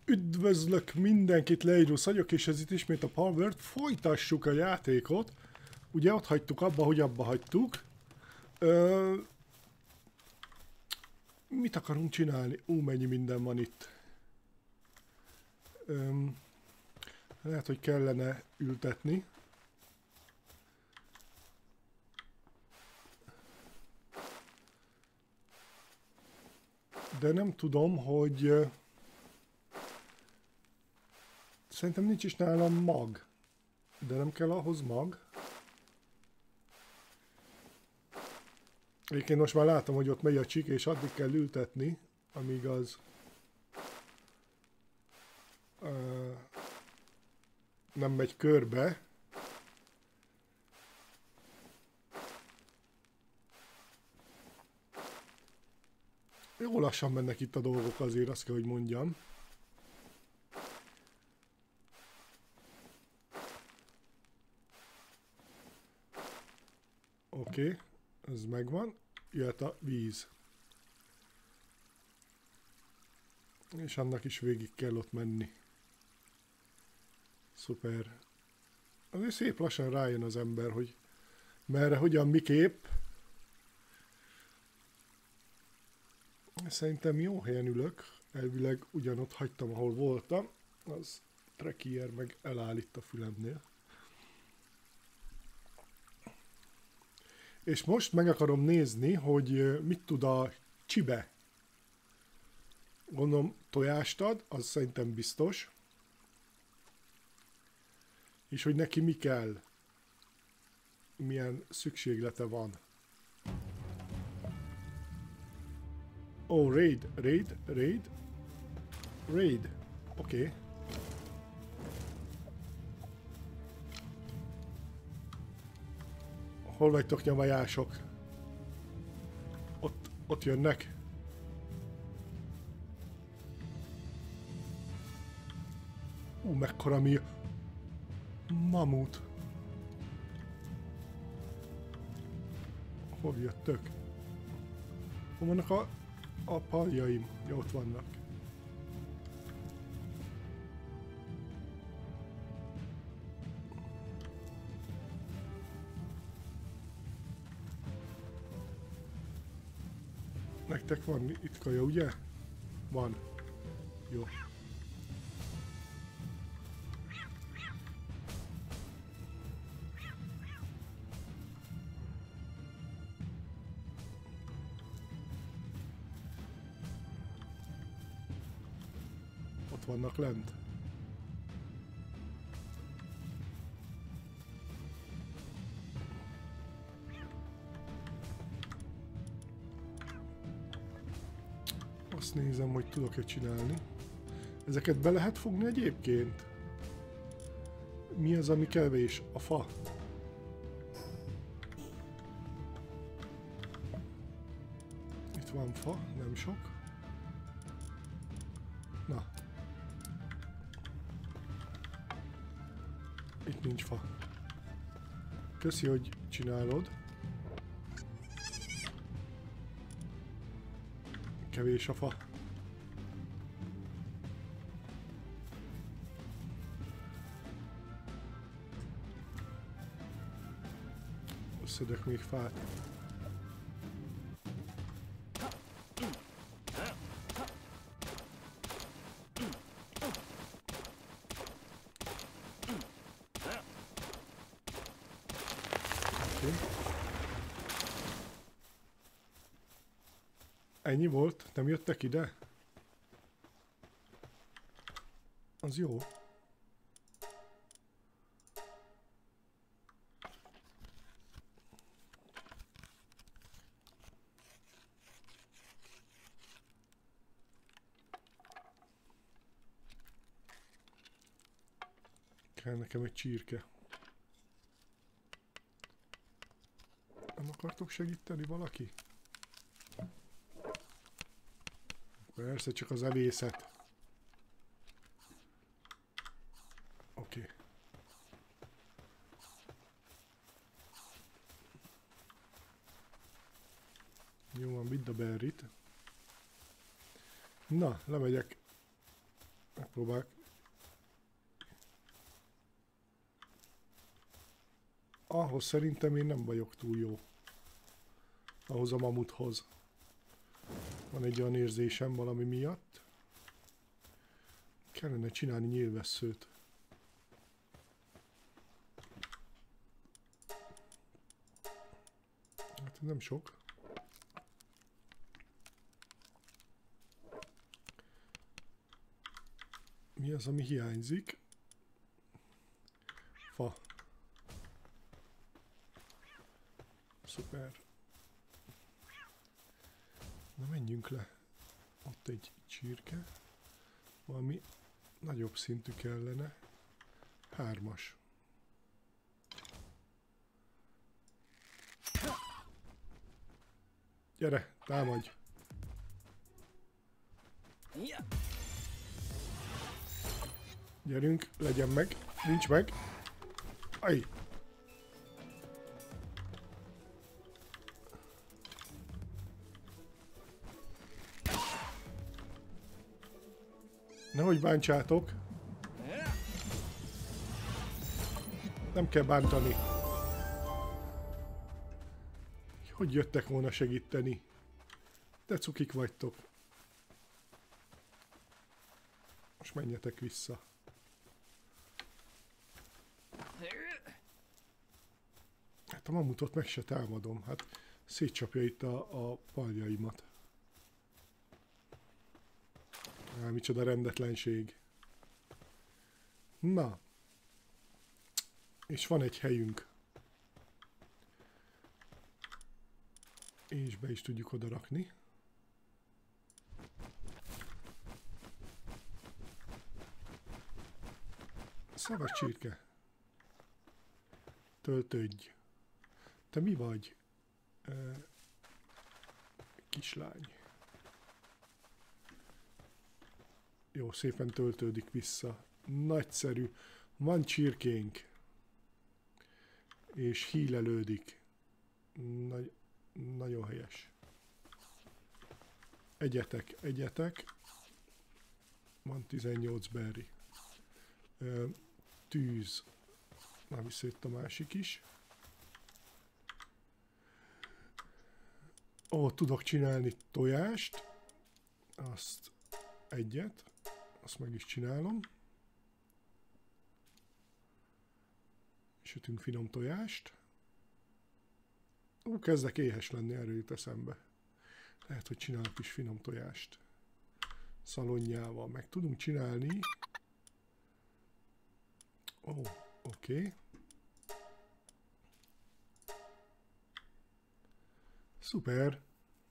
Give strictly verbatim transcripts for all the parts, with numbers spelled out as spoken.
Üdvözlök mindenkit, Leirus vagyok, és ez itt ismét a Palworld. Folytassuk a játékot. Ugye ott hagytuk abba, hogy abba hagytuk. Ö... Mit akarunk csinálni? Ú, mennyi minden van itt. Ö... Lehet, hogy kellene ültetni. De nem tudom, hogy... Szerintem nincs is nálam mag. De nem kell ahhoz mag. Egyébként most már látom, hogy ott megy a csik, és addig kell ültetni, amíg az... Uh, nem megy körbe. Jó lassan mennek itt a dolgok azért, azt kell, hogy mondjam. Oké, okay, ez megvan. Jöhet a víz. És annak is végig kell ott menni. Szuper. Azért szép lassan rájön az ember, hogy merre, hogyan, miképp. Szerintem jó helyen ülök. Elvileg ugyanott hagytam, ahol voltam. Az Trekier meg eláll itt a fülemnél. És most meg akarom nézni, hogy mit tud a csibe. Gondolom tojást ad, az szerintem biztos. És hogy neki mi kell. Milyen szükséglete van. Ó, oh, raid, raid, raid. Raid. Oké. Okay. Hol vagytok, nyavajások? Ott, ott jönnek. Ú, mekkora mi... Mamut. Hol jöttök? Hol vannak a... a paljaim? Ja, ott vannak. Nektek van itt kaja, ugye? Van. Jó. Ott vannak lent. Azt nézem, hogy tudok-e csinálni. Ezeket be lehet fogni egyébként? Mi az, ami kevés? A fa. Itt van fa, nem sok. Na. Itt nincs fa. Köszi, hogy csinálod. Kevés a fa. Szedek még fát. Okay. Ennyi volt? Nem jöttek ide? Az jó. Kell nekem egy csirke. Nem akartok segíteni valaki? Persze, csak az evészet. Oké. Okay. Jó van, vidd a berrit. Na, lemegyek Próbálj. Ahhoz szerintem én nem vagyok túl jó. Ahhoz a mamuthoz. Van egy olyan érzésem valami miatt. Kellene csinálni nyílvesszőt. Hát ez nem sok. Mi az, ami hiányzik? Fa. Szuper. Na menjünk le. Ott egy csirke. Valami nagyobb szintű kellene. Hármas. Gyere, támadj! Gyerünk, legyen meg. Nincs meg. Aj! Nehogy bántsátok. Nem kell bántani. Hogy jöttek volna segíteni? De cukik vagytok. Most menjetek vissza. Hát a mamutot meg se támadom. Hát szétcsapja itt a, a paljaimat. Á, micsoda rendetlenség. Na. És van egy helyünk. És be is tudjuk oda rakni. Szavas csirke. Töltődj. Te mi vagy? Uh, kislány. Jó, szépen töltődik vissza. Nagyszerű. Van csirkénk. És hílelődik. Nagy, nagyon helyes. Egyetek, egyetek. Van tizennyolc berry. Ö, tűz. Már visszajött a másik is. Ó, tudok csinálni tojást. Azt egyet. Azt meg is csinálom. Sütünk finom tojást. Ú, kezdek éhes lenni, erről jut eszembe. Lehet, hogy csinálok is finom tojást. Szalonnyával meg tudunk csinálni. Ó, oké. Okay. Szuper.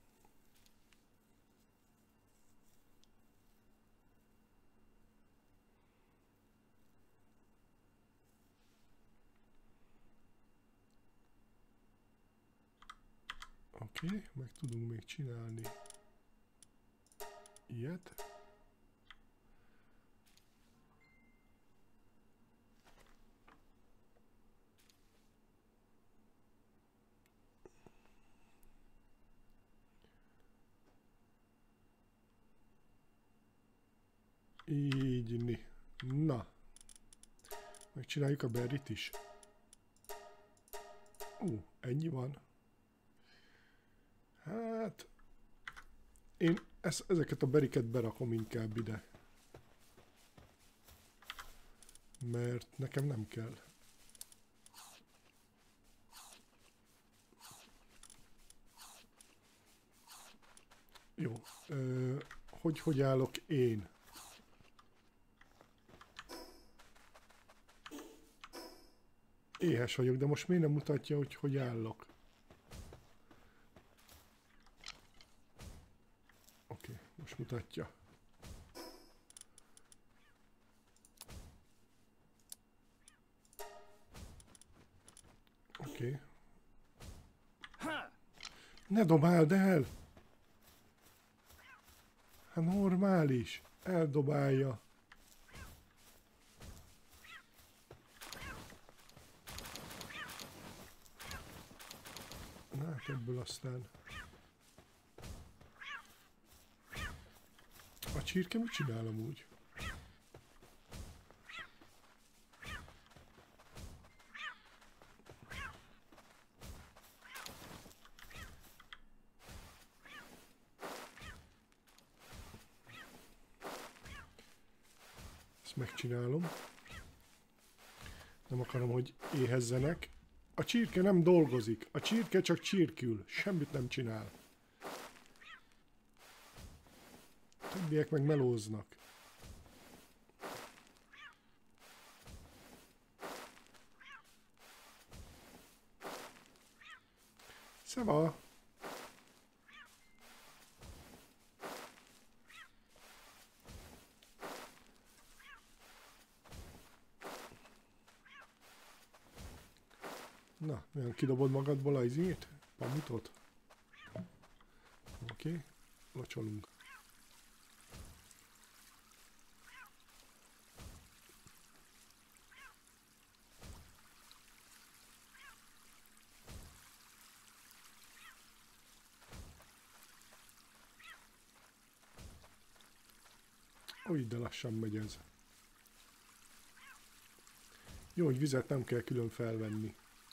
Oké, okay, meg tudunk még csinálni ilyet. Így inni. Na. Megcsináljuk a berrit is. Ú, ennyi van. Hát... Én ez, ezeket a beriket berakom inkább ide. Mert nekem nem kell. Jó. Ö, hogy, hogy állok én? Éhes vagyok, de most miért nem mutatja, hogy hogy állok? Oké, okay, most mutatja. Oké. Okay. Ne dobáld el! Hát normális. Eldobálja. Na, hát ebből aztán... A csirke mit csinál amúgy? megcsinálom. Nem akarom, hogy éhezzenek. A csirke nem dolgozik. A csirke csak csirkül. Semmit nem csinál. A többiek meg melóznak. Szeva! Na, olyan kidobod magadból az izét? Pamutot? Oké, okay. Locsolunk. Úgy, de lassan megy ez. Jó, hogy vizet nem kell külön felvenni.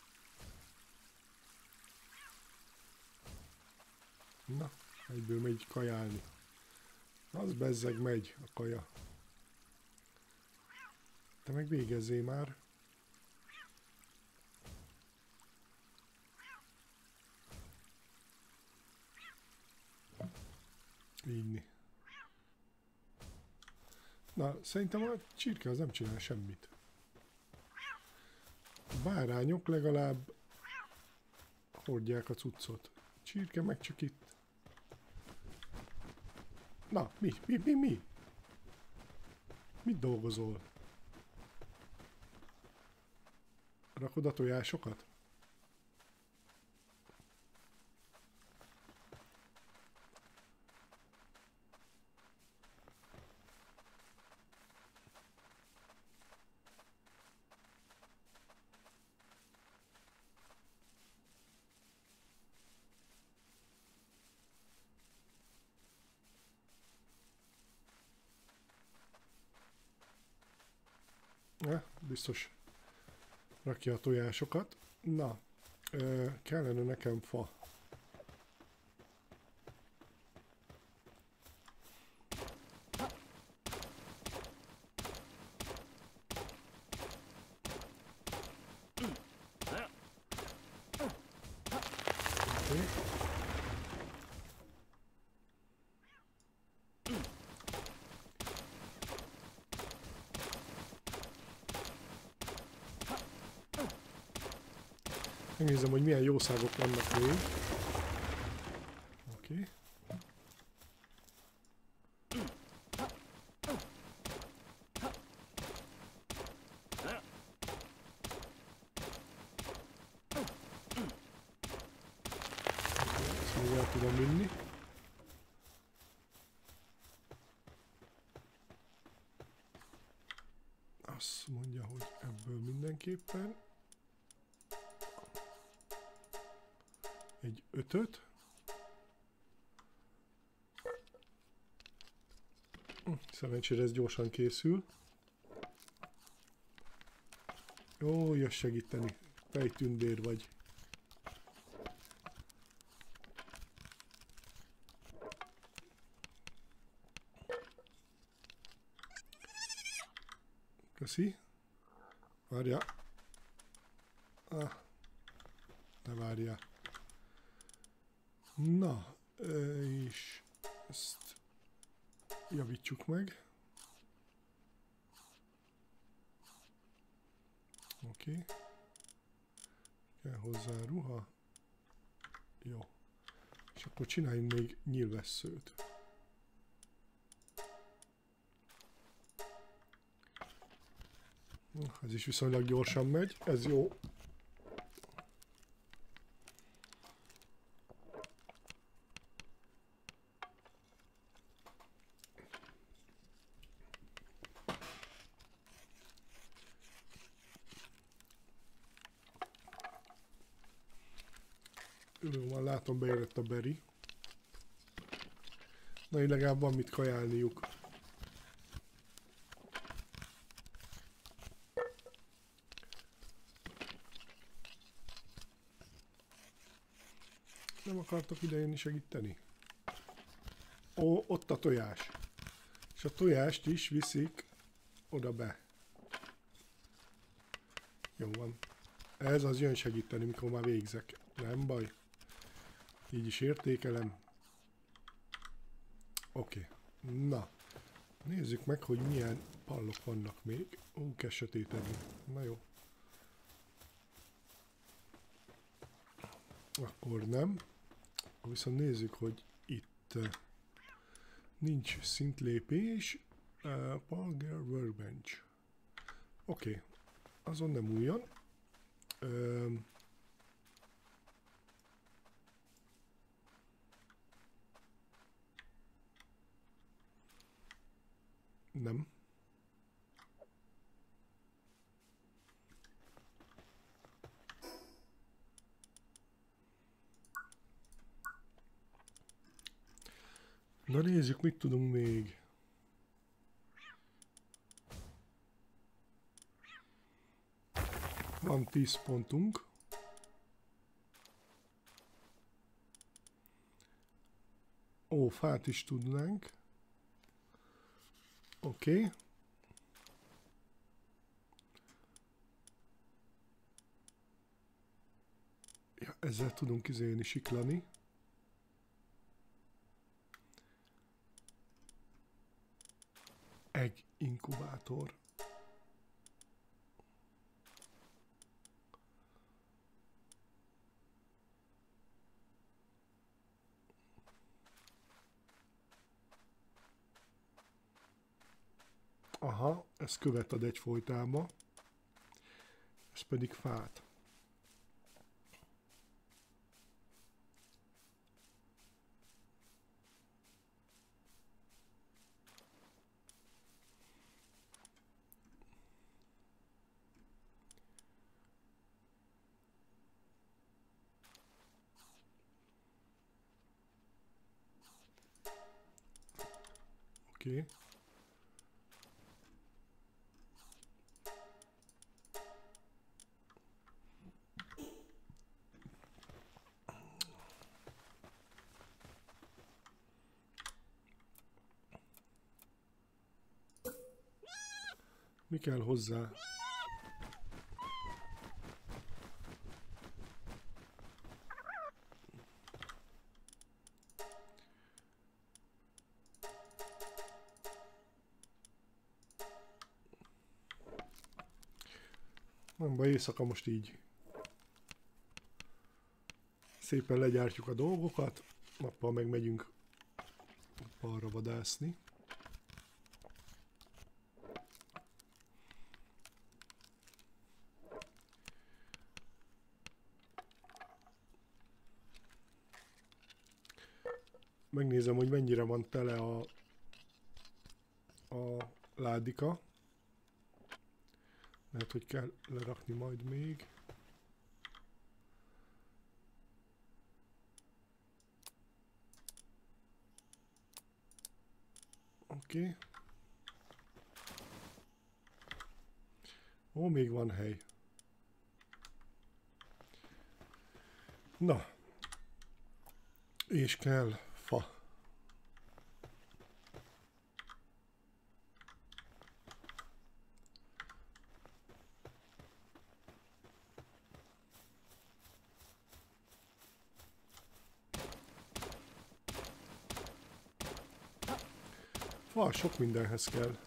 Na, egyből megy kajálni. Az bezzeg megy a kaja. Te meg végezzél már. Inni. Na, szerintem a csirke az nem csinál semmit. A bárányok legalább hordják a cuccot. A csirke meg csak itt. Na, mi? Mi? Mi? Mi? Mit dolgozol? Rakod a tojásokat? Ja, biztos rakja a tojásokat. Na, ö, kellene nekem fa. Okay. Megnézem, hogy milyen jószágok vannak még. Oké. Okay. Ezt még el tudom vinni. Azt mondja, hogy ebből mindenképpen egy ötöt. Szerencsére ez gyorsan készül. Jó, jössz segíteni. Te egy tündér vagy. Köszi. Várja. Ah, ne várja. Na, és ezt javítsuk meg. Oké. Okay. Kell hozzá ruha. Jó. És akkor csináljunk még nyílvesszőt. Ez is viszonylag gyorsan megy, ez jó. Jó, már látom, beérett a beri. Na, így legalább van mit kajálniuk. Nem akartok idejönni segíteni? Ó, ott a tojás. És a tojást is viszik oda be. Jó van. Ez az jön segíteni, mikor már végzek. Nem baj. Így is értékelem. Oké. Okay. Na. Nézzük meg, hogy milyen pallok vannak még. Ó, kell sötétedni. Na jó. Akkor nem. Viszont nézzük, hogy itt uh, nincs szintlépés. Uh, Palger Workbench. Oké. Okay. Azon nem újon. Uh, nem. Na nézzük, mit tudunk még. Van tíz pontunk. Ó, fát is tudnánk. Oké. Okay. Ja, ezzel tudunk izélni, siklani. Egg inkubátor. Aha, ez követ ad egyfolytában. Ez pedig fát. Oké. Okay. Mi kell hozzá? Nem baj, éjszaka most így szépen legyártjuk a dolgokat, nappal meg megyünk balra vadászni. Megnézem, hogy mennyire van tele a, a ládika. Lehet, hogy kell lerakni majd még. Oké. Okay. Ó, még van hely. Na. És kell fa. Fa, sok mindenhez kell.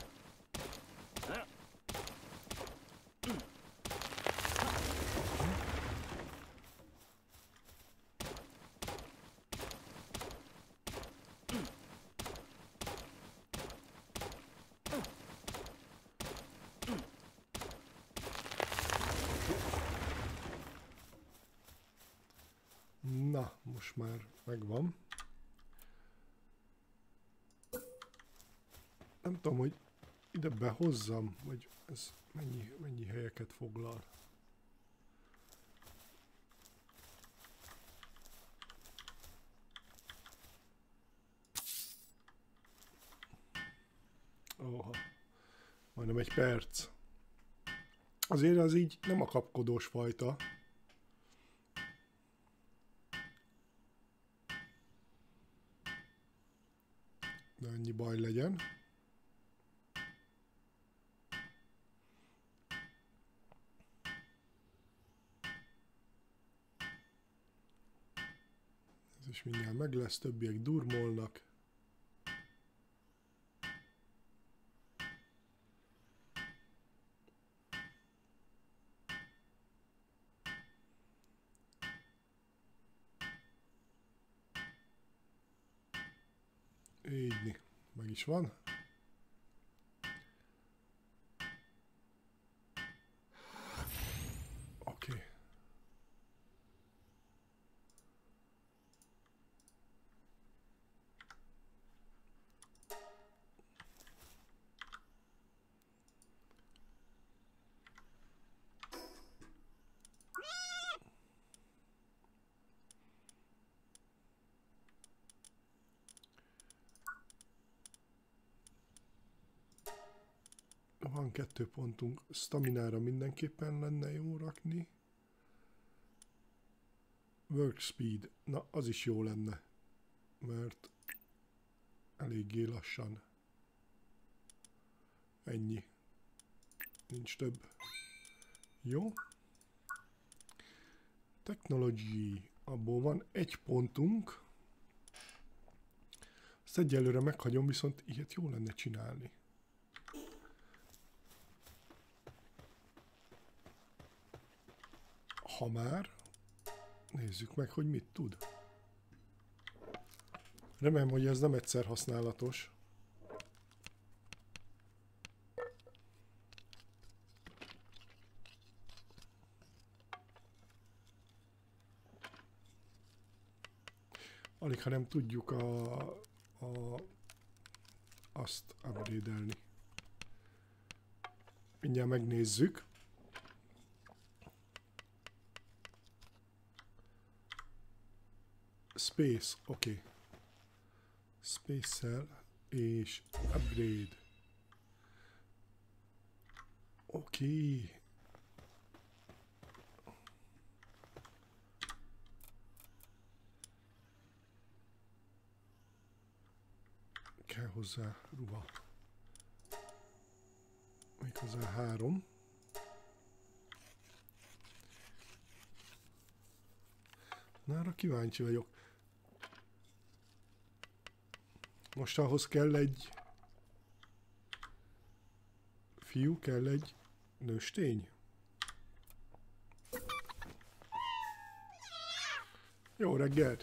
Na, most már megvan. Nem tudom, hogy ide behozzam, vagy ez mennyi, mennyi helyeket foglal. Óha, majdnem egy perc. Azért az így nem a kapkodós fajta. De annyi baj legyen. is mindjárt meg lesz, többiek durmolnak. Így, meg is van. Oké. Okay. Van kettő pontunk, staminára mindenképpen lenne jó rakni. Work speed, na az is jó lenne, mert eléggé lassan. Ennyi. Nincs több. Jó. Technology, abból van egy pontunk. Ezt egyelőre meghagyom, viszont ilyet jó lenne csinálni. Ha már, nézzük meg, hogy mit tud. Remélem, hogy ez nem egyszer használatos. Alig, ha nem tudjuk a, a, azt upgrade-elni. Mindjárt megnézzük. Space, oké. Okay. Space-szel és upgrade. Oké. Okay. Kell hozzá ruha. Méghozzá három. Na, arra kíváncsi vagyok. Most ahhoz kell egy fiú, kell egy nőstény. Jó reggelt!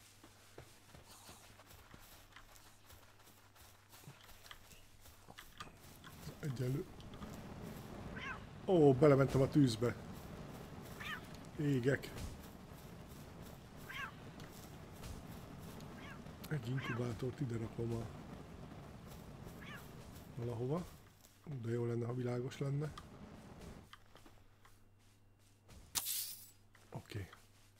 Egyenlő. Ó, belementem a tűzbe. Égek. Egy inkubátort ide rakom a... valahova. De jó lenne, ha világos lenne. Oké.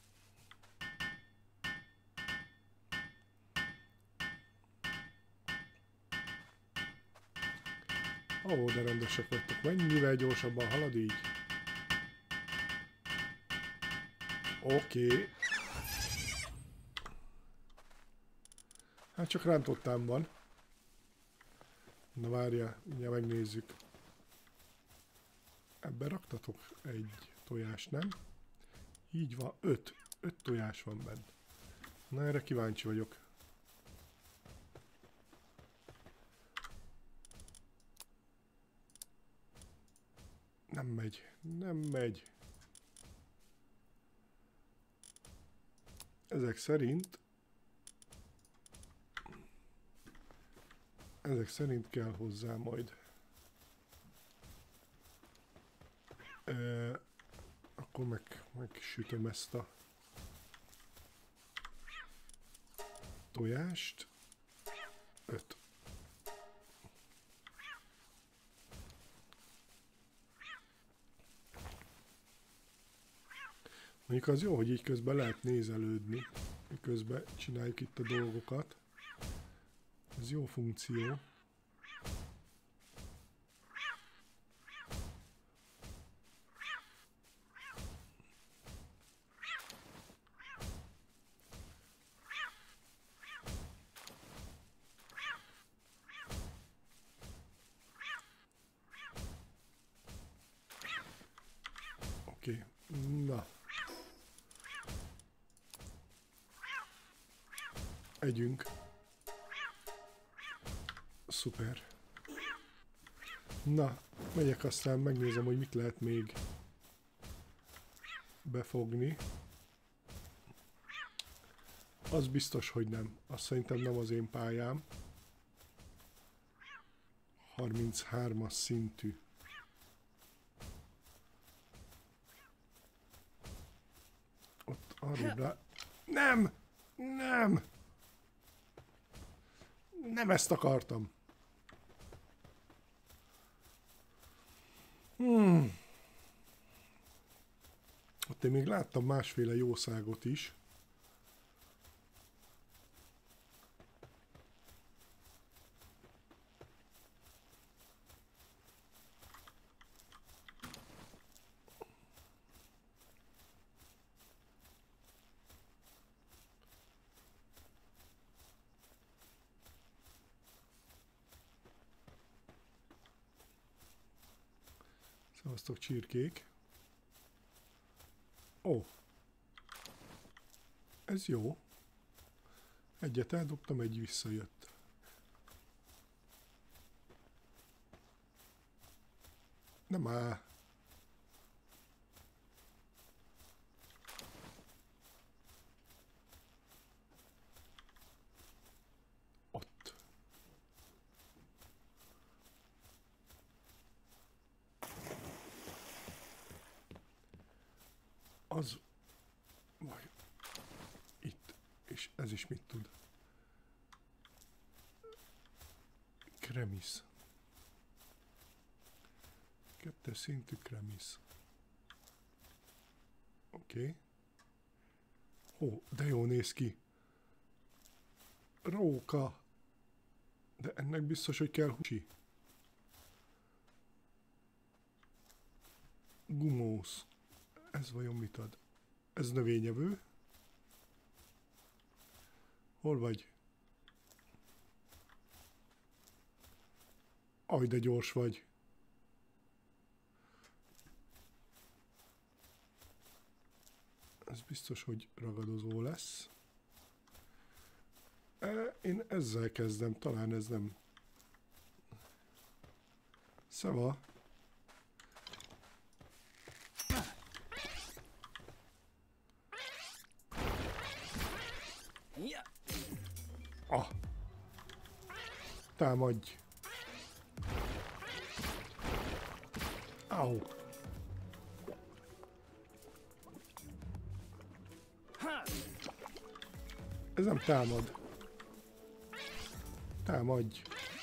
Okay. Ó, de rendesek vagytok. Mennyivel gyorsabban halad így? Oké. Okay. Hát csak rántottám van. Na várjál, mindjárt megnézzük. Ebbe raktatok egy tojást, nem? Így van, öt. Öt tojás van benne. Na erre kíváncsi vagyok. Nem megy, nem megy. Ezek szerint... Ezek szerint kell hozzá majd. E, akkor meg, megsütöm ezt a tojást. Öt. Mondjuk az jó, hogy így közben lehet nézelődni, miközben csináljuk itt a dolgokat. Ez jó funkció. Oké, okay. Na. Együnk. Szuper. Na, megyek, aztán megnézem, hogy mit lehet még befogni. Az biztos, hogy nem. Azt szerintem nem az én pályám. harminchármas szintű. Ott arról rá... Nem! Nem! Nem ezt akartam. Hmm. Ott én még láttam másféle jószágot is. Szevasztok, csirkék. Ó. Ez jó. Egyet eldobtam, egy visszajött. Nem áll. Ott. Az... Vagy... Itt. És ez is mit tud? Kremisz. Kettes szintű kremisz. Oké. Okay. Ó, de jó néz ki. Róka. De ennek biztos, hogy kell húsi. Gumósz. Ez vajon mit ad? Ez növényevő. Hol vagy? Aj, de gyors vagy. Ez biztos, hogy ragadozó lesz. Én ezzel kezdem, talán ez nem... Szeva! Ah! Támadj! Au! Ez nem támad. Támadj!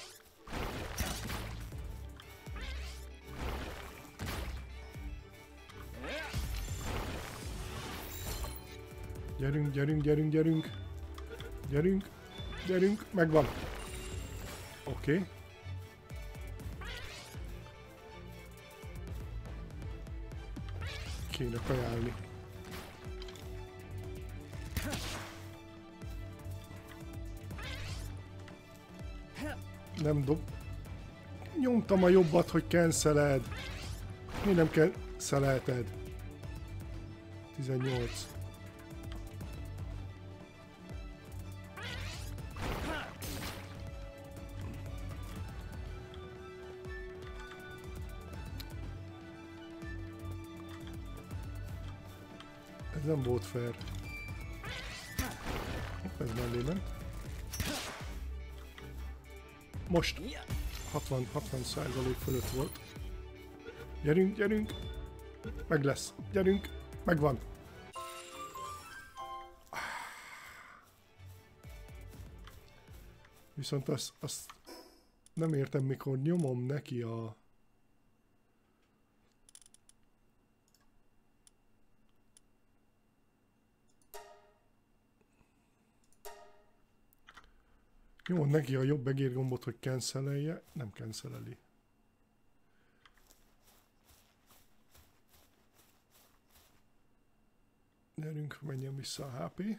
Gyerünk, gyerünk, gyerünk, gyerünk! Gyerünk, gyerünk, megvan! Oké. Okay. Kéne kajálni. Nem dob... Nyomtam a jobbat, hogy canceled. Mi nem cancelelted? tizennyolc. Ez nem volt fair. Ez mellé ment. Most hatvan százalék fölött volt. Gyerünk, gyerünk! Meg lesz. Gyerünk! Megvan! Viszont azt, azt nem értem, mikor nyomom neki a... Nyomom neki a jobb egérgombot, hogy cancelelje, nem canceleli. Gyerünk, menjen vissza a há pé.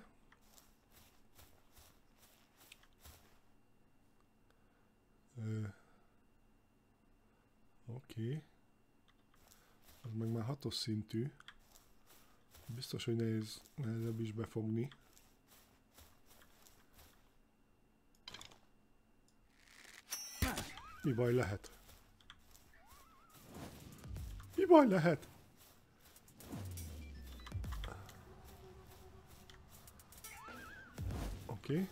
Oké. Okay. Az meg már hatos szintű. Biztos, hogy nehéz, nehezebb is befogni. Mi baj lehet? Mi baj lehet? Oké. Okay.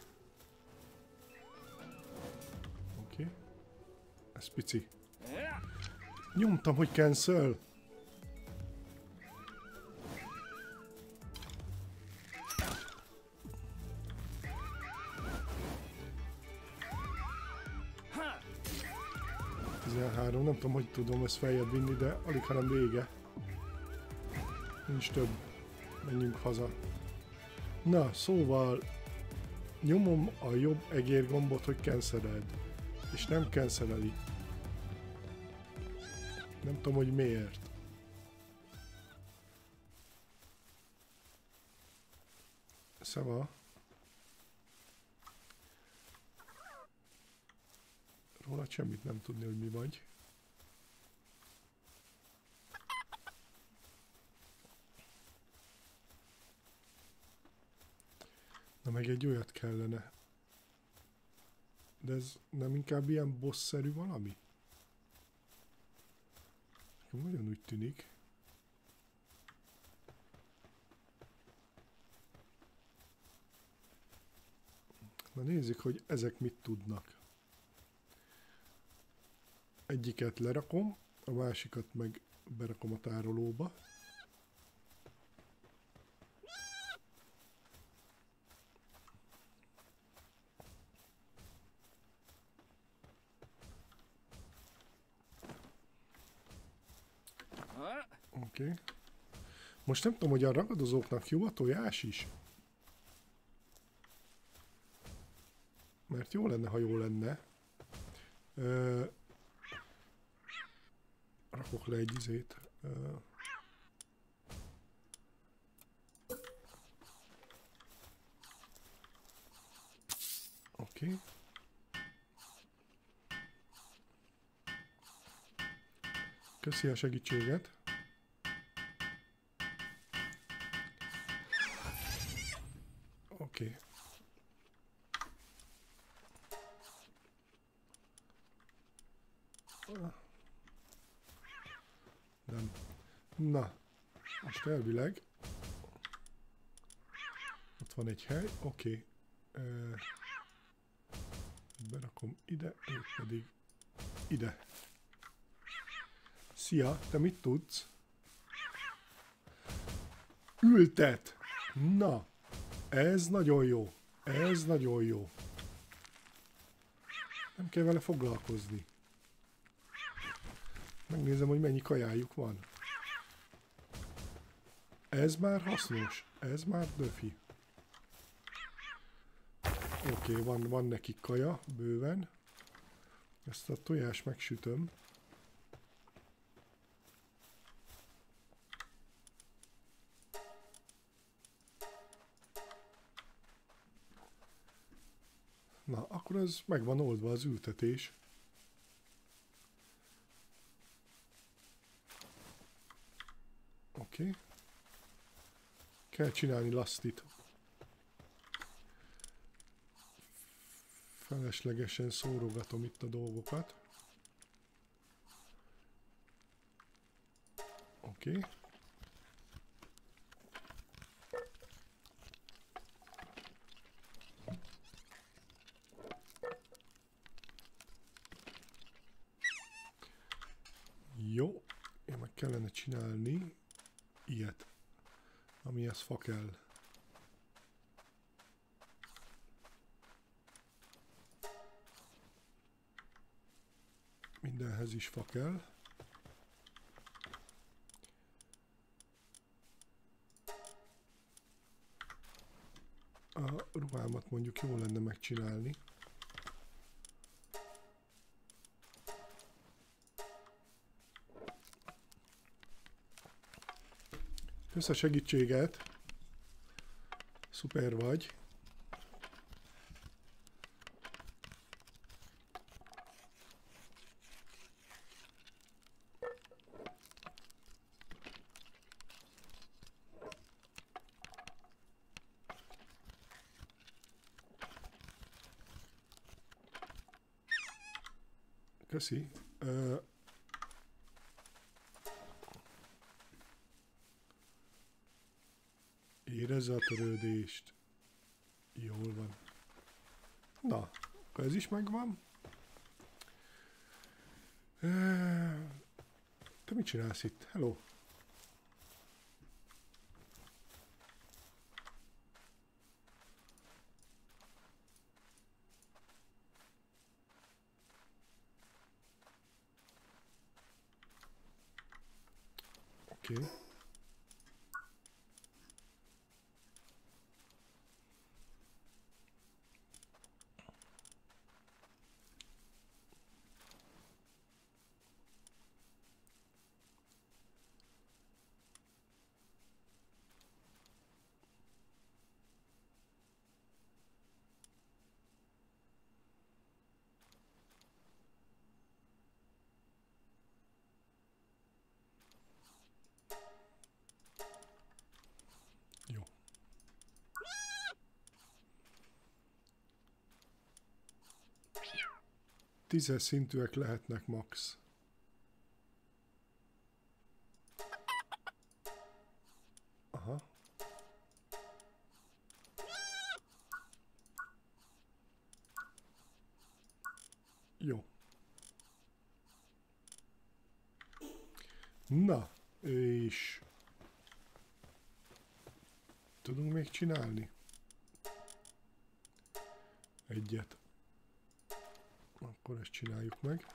Oké. Okay. Ez pici. Nyomtam, hogy cancel. tizenhárom, nem tudom, hogy tudom ezt feljebb vinni, de alig, hanem vége. Nincs több. Menjünk haza. Na, szóval nyomom a jobb egérgombot, hogy canceled. És nem canceleli. Nem tudom, hogy miért. Szeva. Rólad semmit nem tudni, hogy mi vagy. Na meg egy olyat kellene. De ez nem inkább ilyen boss-szerű valami? Nekem nagyon úgy tűnik. Na nézzük, hogy ezek mit tudnak. Egyiket lerakom, a másikat meg berakom a tárolóba. Oké. Okay. Most nem tudom, hogy a ragadozóknak jó a tojás is. Mert jó lenne, ha jó lenne. Ö... Rakok le egy izét. Ö... Oké. Okay. Köszi a segítséget. Oké. Okay. Nem. Na. Most elvileg. Ott van egy hely. Oké. Okay. Berakom ide, ő pedig ide. Szia, te mit tudsz? Ültet! Na, ez nagyon jó. Ez nagyon jó. Nem kell vele foglalkozni. Megnézem, hogy mennyi kajájuk van. Ez már hasznos. Ez már döfi. Oké, okay, van, van nekik kaja, bőven. Ezt a tojást megsütöm. Na, akkor ez meg van oldva az ültetés. Oké. Okay. Kell csinálni lasztit. Feleslegesen szórogatom itt a dolgokat. Oké. Okay. Jó. Én meg kellene csinálni ilyet, amihez fa kell. Mindenhez is fa kell. A ruhámat mondjuk jó lenne megcsinálni. Kösz a segítséget. Szuper vagy. Köszi. Ö... Érezze a törődést. Jól van. Na, akkor ez is megvan. Ö... Te mit csinálsz itt? Hello. Oké. Okay. Tízes szintűek lehetnek max. Aha. Jó. Na, és tudunk még csinálni? Egyet. Akkor ezt csináljuk meg.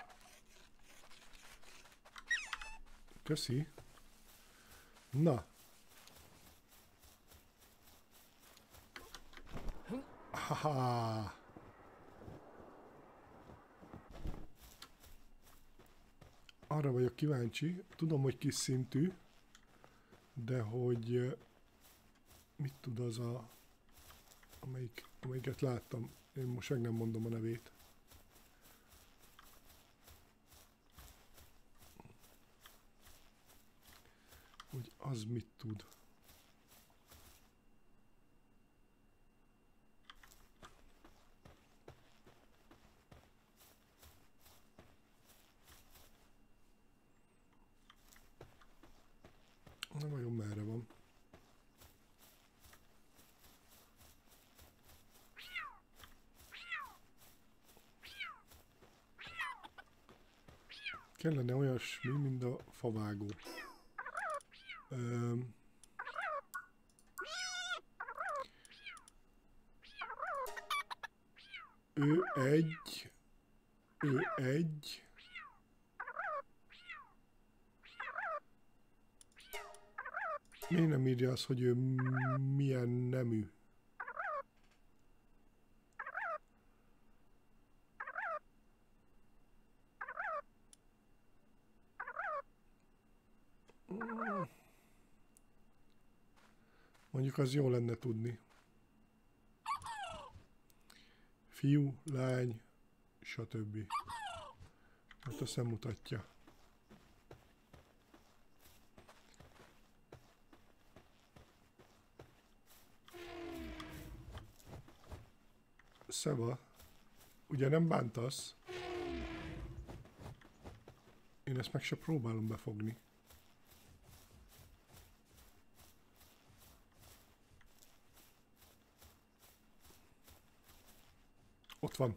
Köszi. Na. Haha. Arra vagyok kíváncsi. Tudom, hogy kis szintű, de hogy mit tud az a amelyik, amelyiket láttam. Én most meg nem mondom a nevét. Hogy az mit tud. Na vajon merre van? Kellene olyasmi, mint a favágó. Um, ő egy, ő egy, miért nem írja azt, hogy ő milyen nemű? Mondjuk az jó lenne tudni. Fiú, lány, stb. Hát azt nem mutatja. Szeva, ugye nem bántasz? Én ezt meg se próbálom befogni. Ott van.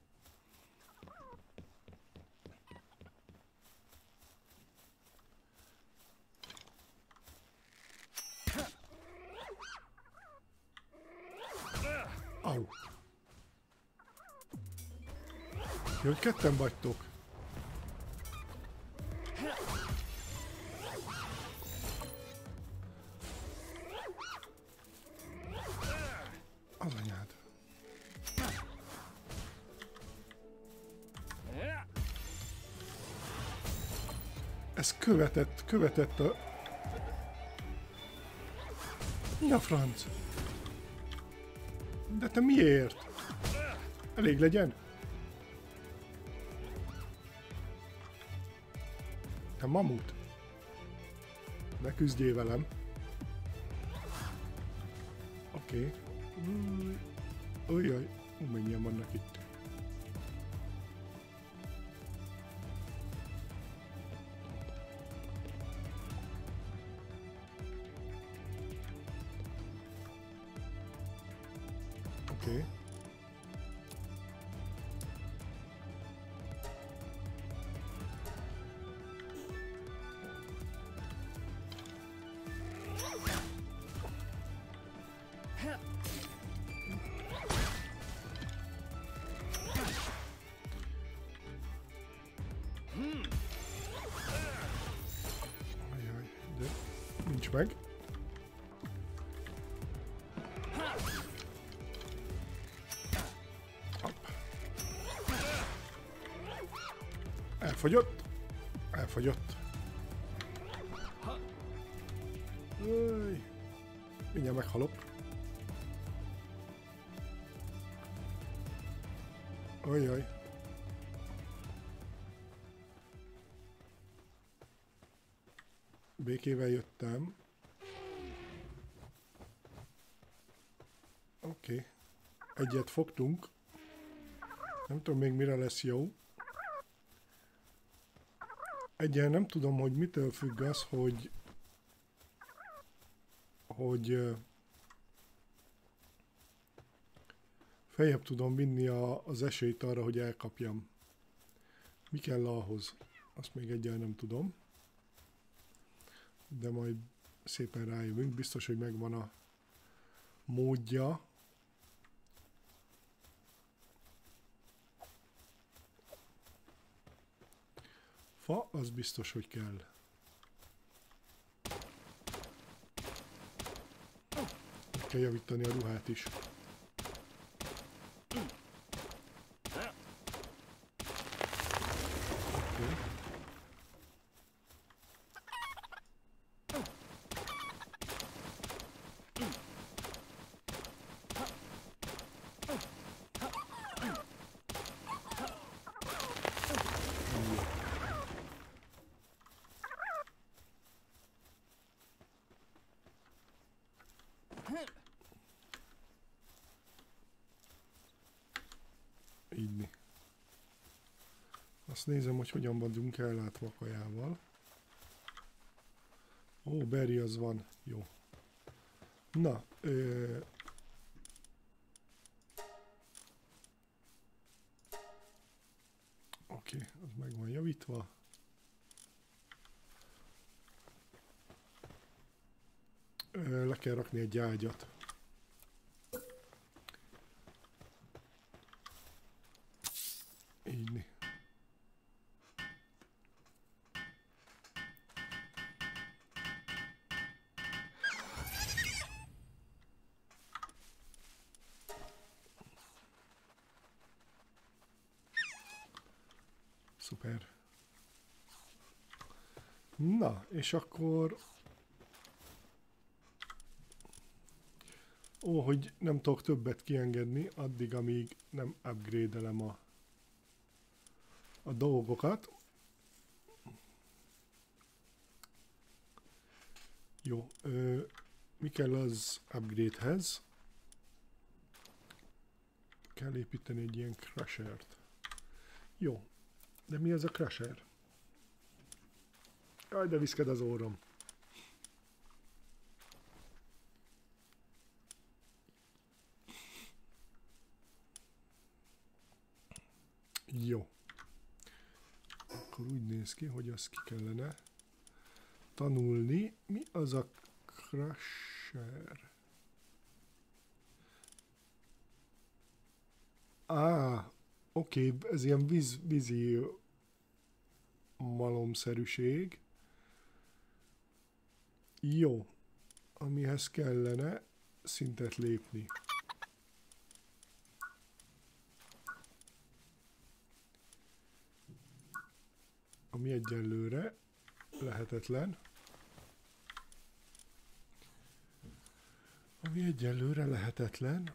Au. Jó, hogy ketten vagytok. Az anyád. Ez követett, követett a... Mi a franc? De te miért? Elég legyen? Te mamut. Ne küzdjél velem. Oké. Okay. Ujjaj, mennyien vannak itt. Oké. Okay. Ajaj, de nincs meg. Elfogyott. Elfogyott. Öj. Mindjárt meghalok. Ajaj. Békével jöttem. Oké. Okay. Egyet fogtunk. Nem tudom még mire lesz jó. Egyen nem tudom, hogy mitől függ az, hogy hogy feljebb tudom vinni a, az esélyt arra, hogy elkapjam. Mi kell ahhoz? Azt még egyen nem tudom. De majd szépen rájövünk. Biztos, hogy megvan a módja. Fa, az biztos, hogy kell. Meg kell javítani a ruhát is. Okay. Így. Azt nézem, hogy hogyan vagyunk ellátva a kajával. Ó, berry az van. Jó. Na. Ö... Oké, okay, az meg van javítva. Ö, le kell rakni egy ágyat. Így. Szuper. Na, és akkor... Ó, hogy nem tudok többet kiengedni, addig, amíg nem upgrade-elem a, a dolgokat. Jó, ö, mi kell az upgrade-hez? Kell építeni egy ilyen crushert. Jó, de mi az a crusher? Jaj, de viszked az órom. Jó. Akkor úgy néz ki, hogy azt ki kellene tanulni. Mi az a crusher? Á, oké, okay, ez ilyen víz, vízi malomszerűség. Jó. Amihez kellene szintet lépni. Ami egyenlőre lehetetlen. Ami egyenlőre lehetetlen.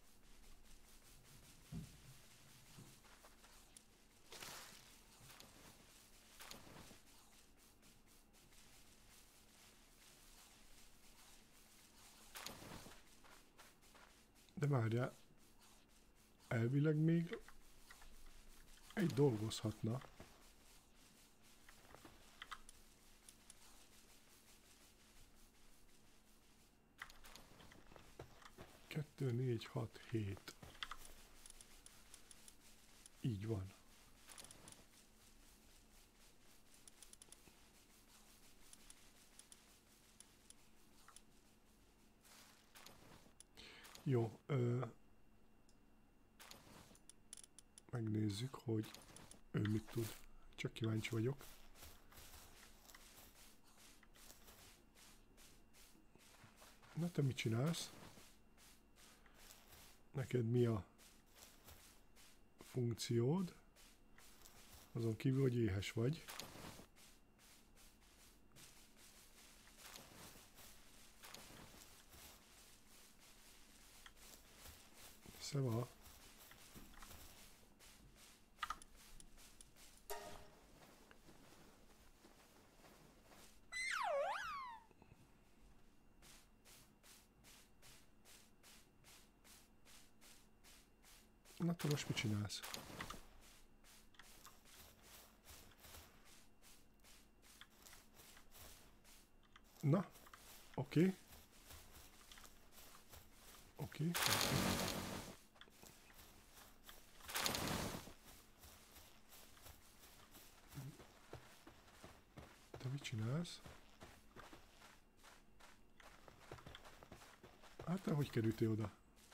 De várjál, elvileg még egy dolgozhatna. kettő, négy, hat, hét. Így van. Jó, ö, megnézzük, hogy ő mit tud. Csak kíváncsi vagyok. Na te mit csinálsz? Neked mi a funkciód? Azon kívül, hogy éhes vagy. Szeva. Na te most mit csinálsz? Na, oké. Okay. Oké. Okay. Te mit csinálsz? Hát te hogy kerültél oda?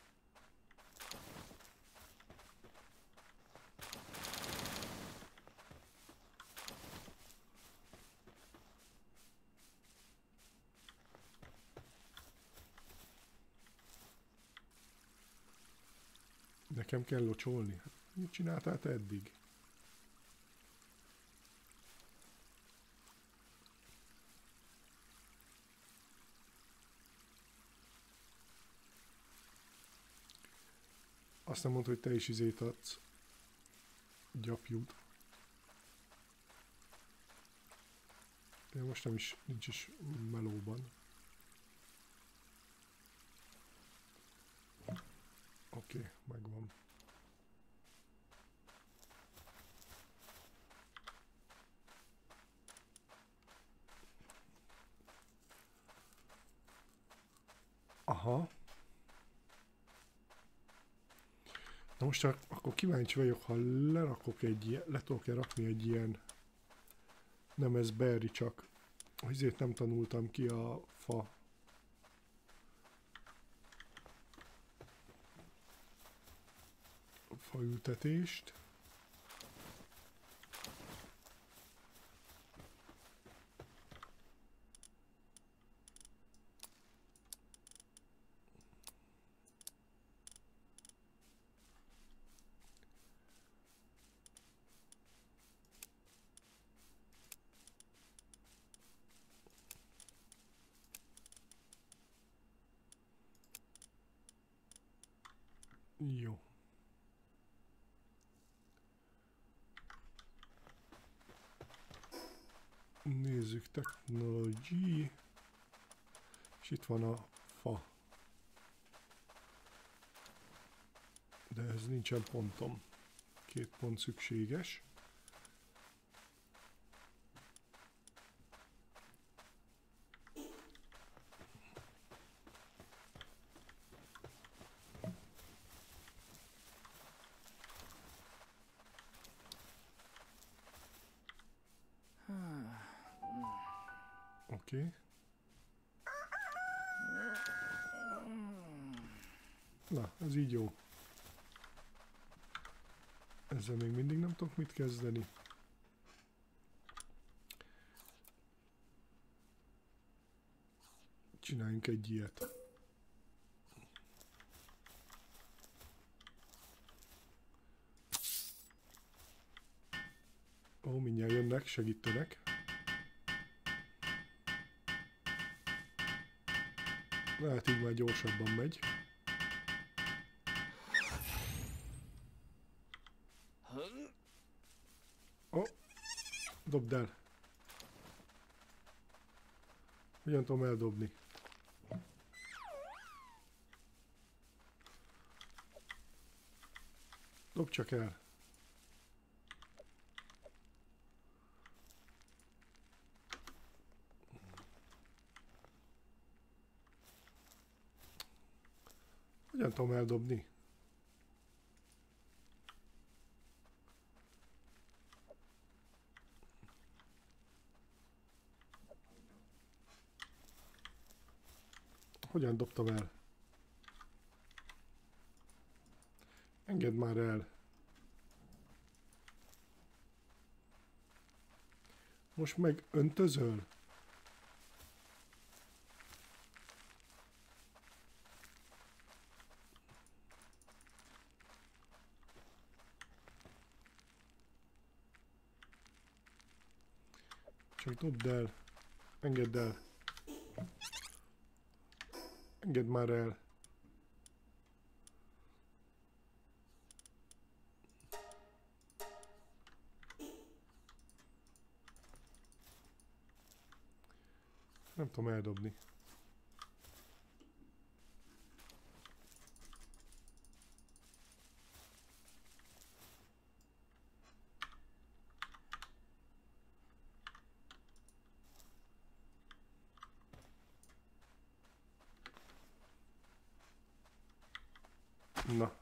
Nekem kell locsolni. Mit csináltál te eddig? Azt nem mondta, hogy te is izét adsz. Gyapjút. De most nem is, nincs is melóban. Oké, okay, megvan. Aha. Na most akkor kíváncsi vagyok, ha lerakok egy ilyen, le tudok-e rakni egy ilyen, nem ez berry, csak azért nem tanultam ki a fa. Faültetést. Jó. Nézzük, technology. És itt van a fa. De ez nincsen pontom. Két pont szükséges. Oké. Okay. Na, ez így jó. Ezzel még mindig nem tudok mit kezdeni. Csináljunk egy ilyet. Ó, mindjárt jönnek, segítenek. Lehet így már gyorsabban megy. Ó, dobd el. Hogyan tudom eldobni? Dob csak el. Hogyan tudom eldobni? Hogyan dobtam el? Engedd már el. Most meg öntözöl? Csak dobd el. Engedd el. Engedd már el. Nem tudom eldobni. Na.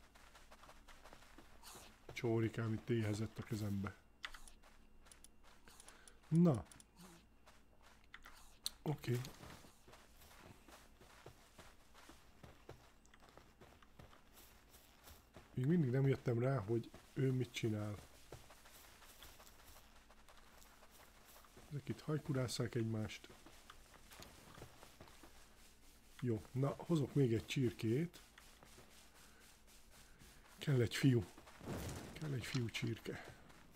Csórikám itt éhezett a kezembe. Na. Oké. Okay. Még mindig nem jöttem rá, hogy ő mit csinál. Ezek itt hajkurásszák egymást. Jó, na, hozok még egy csirkét. Kell egy fiú. Kell egy fiú csirke.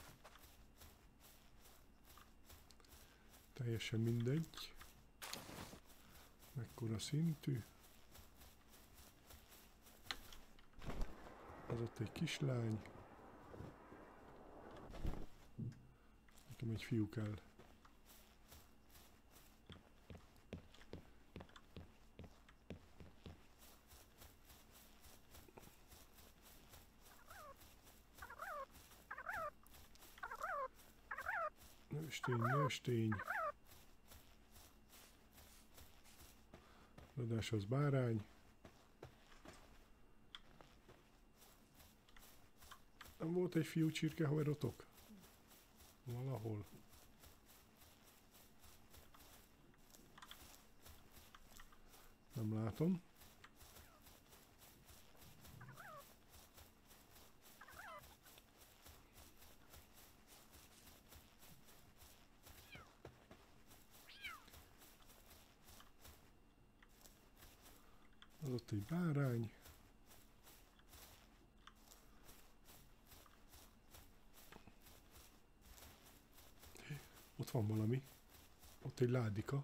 Teljesen mindegy. Mekkora szintű. Az ott egy kislány. Nekem egy fiú kell. Nőstény, nőstény. Radás az bárány. Nem volt egy fiú csirke haverotok? Valahol. Nem látom. Az ott egy bárány. Ott van valami. Ott egy ládika.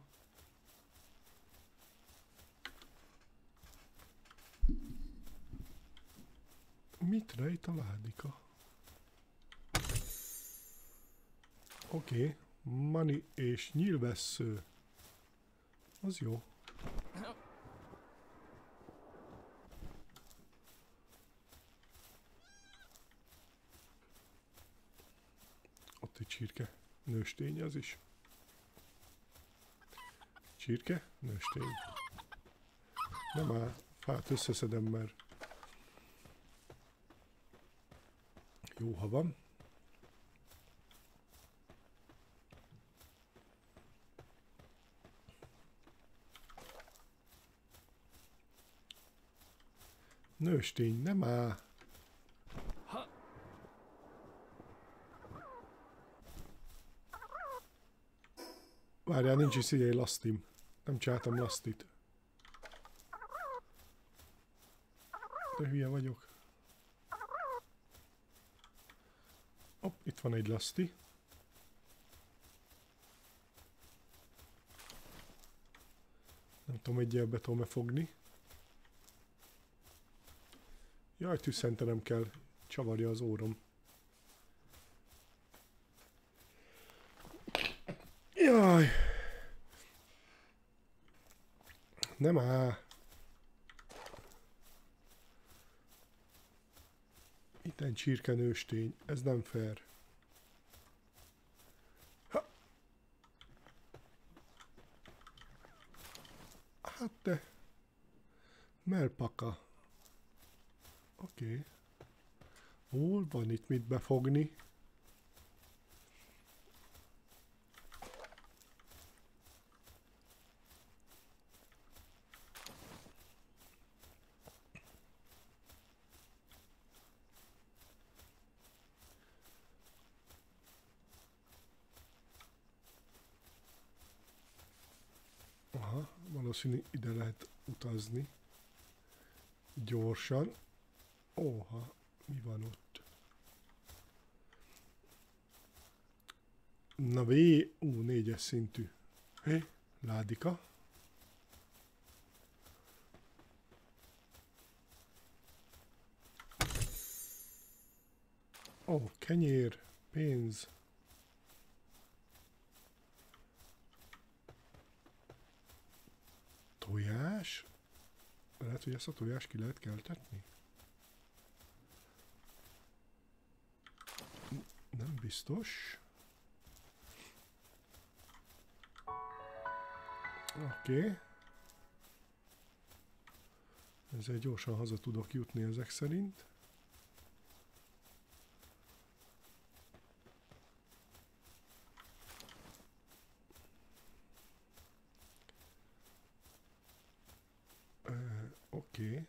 Mit rejt a ládika? Oké. Okay. Money és nyílvessző. Az jó. Ott egy csirke. Nőstény az is. Csirke, nőstény. Nem áll. Fát összeszedem, mert jó, ha van. Nőstény, nem áll. Várjál, nincs is ilyen lasztim. Nem csináltam lasztit. De hülye vagyok. Hopp, itt van egy laszti. Nem tudom, egyel be tudom-e fogni. Jaj, tüsszentenem kell. Csavarja az órom. Jaj! Nem áll. Itten csirke nőstény. Ez nem fair. Ha. Hát te. Melpaka. Oké. Okay. Hol van itt mit befogni? Aha, valószínű ide lehet utazni. Gyorsan. Óha, mi van ott? Na V, ú, négyes szintű. Hé, ládika. Ó, kenyér, pénz. Tojás? Lehet, hogy ezt a tojást ki lehet keltetni? Nem biztos. Oké. Okay. Ezzel gyorsan haza tudok jutni ezek szerint. Uh, Oké. Okay.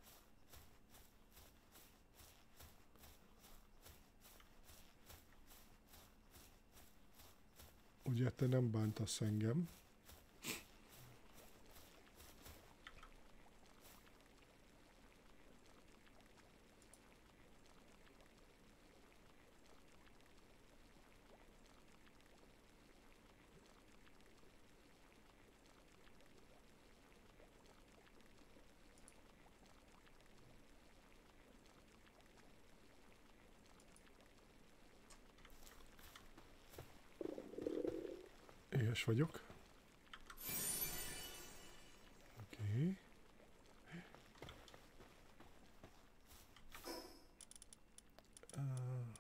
Ugye te nem bántasz engem. Éhes vagyok. Oké. Okay. Uh.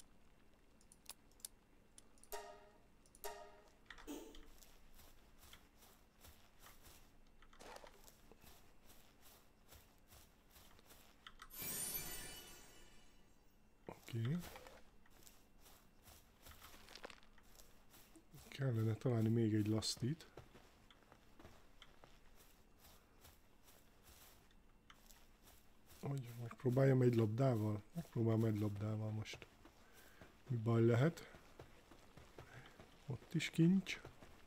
Oké. Okay. Kellene találni még egy lasztit. Hogy megpróbáljam egy labdával? Megpróbálom egy labdával most. Mi baj lehet? Ott is kincs.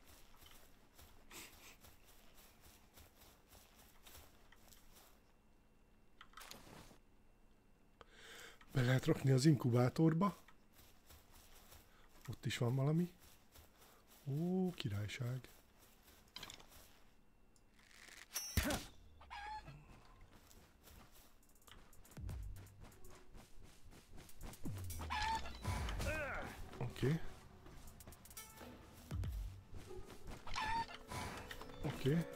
Be lehet rakni az inkubátorba. Ott is van valami. Ó, királyság. Oké. Okay. Oké. Okay.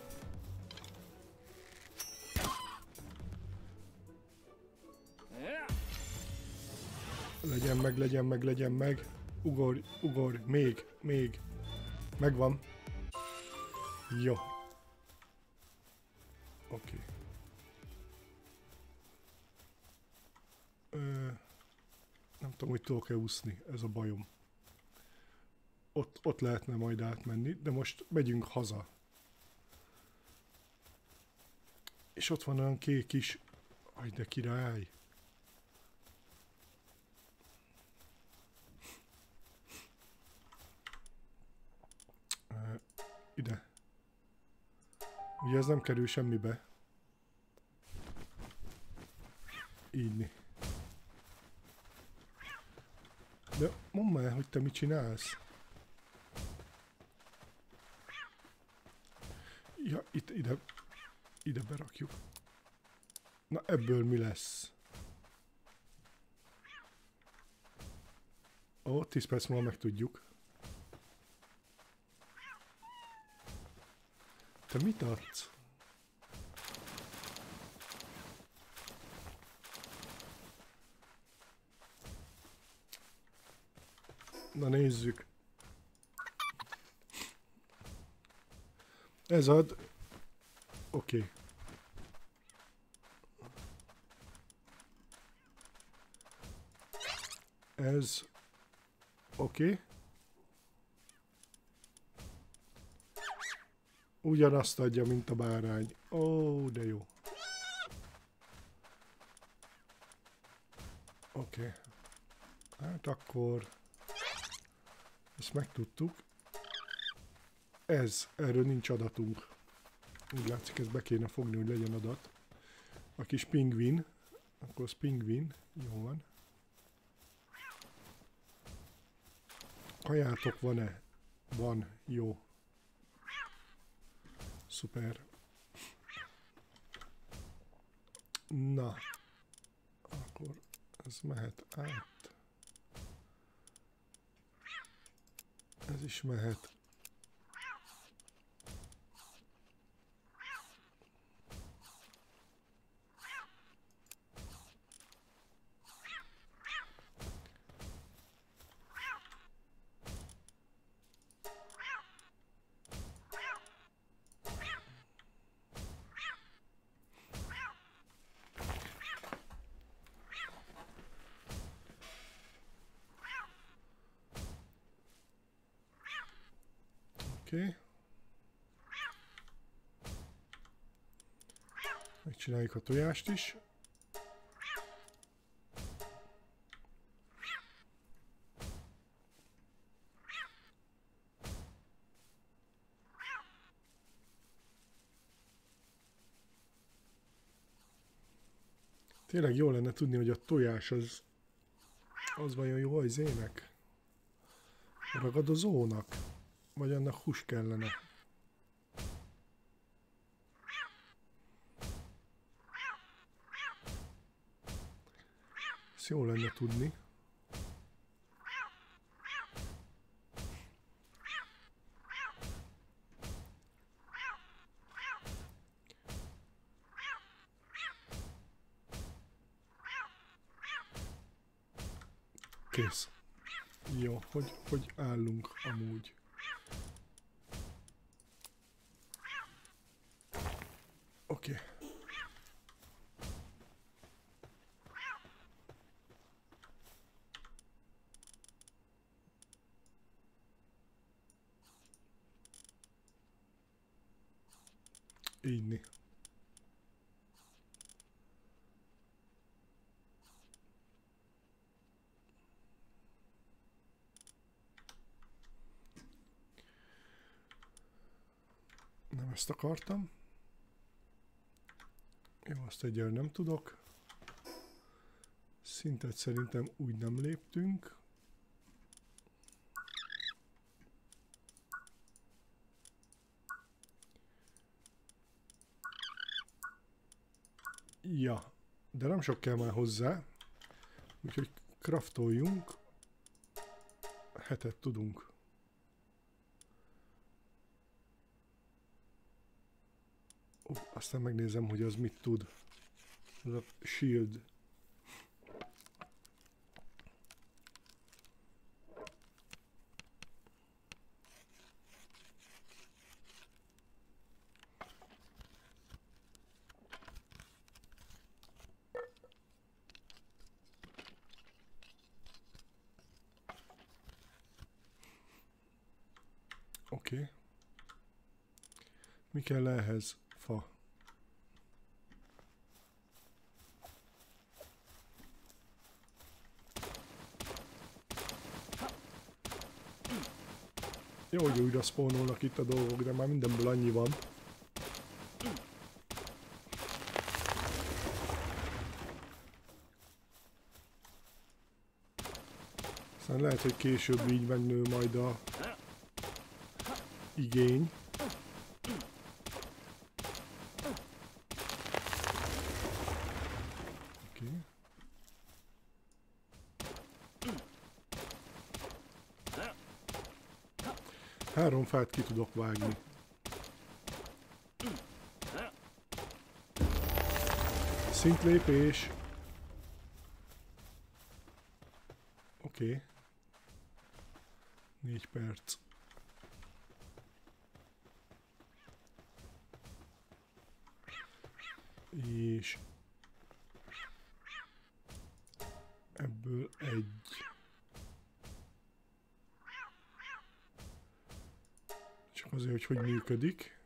Legyen meg, legyen meg, legyen meg. Ugorj, ugorj, még, még. Megvan. Jó. Oké. Okay. Nem tudom, hogy tudok-e úszni, ez a bajom. Ott, ott lehetne majd átmenni, de most megyünk haza. És ott van olyan kék is. Aj, de király. Uh, ide. Ugye ez nem kerül semmibe. Így. De mondd már, hogy te mit csinálsz. Ja, itt, ide, ide berakjuk. Na, ebből mi lesz? Ó, tíz perc múlva megtudjuk. Te mit adsz? Na nézzük. Ez ad. Oké. Okay. Ez oké. Okay. Ugyanazt adja, mint a bárány. Ó, de jó. Oké. Okay. Hát akkor ezt megtudtuk. Ez, erről nincs adatunk. Úgy látszik, ezt be kéne fogni, hogy legyen adat. A kis pingvin. Akkor az pingvin. Jó van. Kajátok van-e? Van. Jó. Szuper. Na. Akkor ez mehet át. Ez is mehet. Oké. Okay. Megcsináljuk a tojást is. Tényleg jó lenne tudni, hogy a tojás az, az vajon jó az ének? A ragadozónak? Vagy annak hús kellene? Ezt jó lenne tudni. Kész. Jó, hogy, hogy állunk amúgy. Oké. Okay. Inni. Nem ezt akartam. Jó, azt egyel nem tudok. Szintet szerintem úgy nem léptünk. Ja, de nem sok kell már hozzá. Úgyhogy craftoljunk. Hetet tudunk. Ó, aztán megnézem, hogy az mit tud. Ez a shield. Oké. Okay. Mi kell ehhez? Fa. Jó, hogy újra spawnolnak itt a dolgok, de már mindenből annyi van. Aztán lehet, hogy később így megnő majd a igény. Okay. Három fát ki tudok vágni. Szintlépés. Oké. Okay. Négy perc. És ebből egy. azért, hogy hogy működik.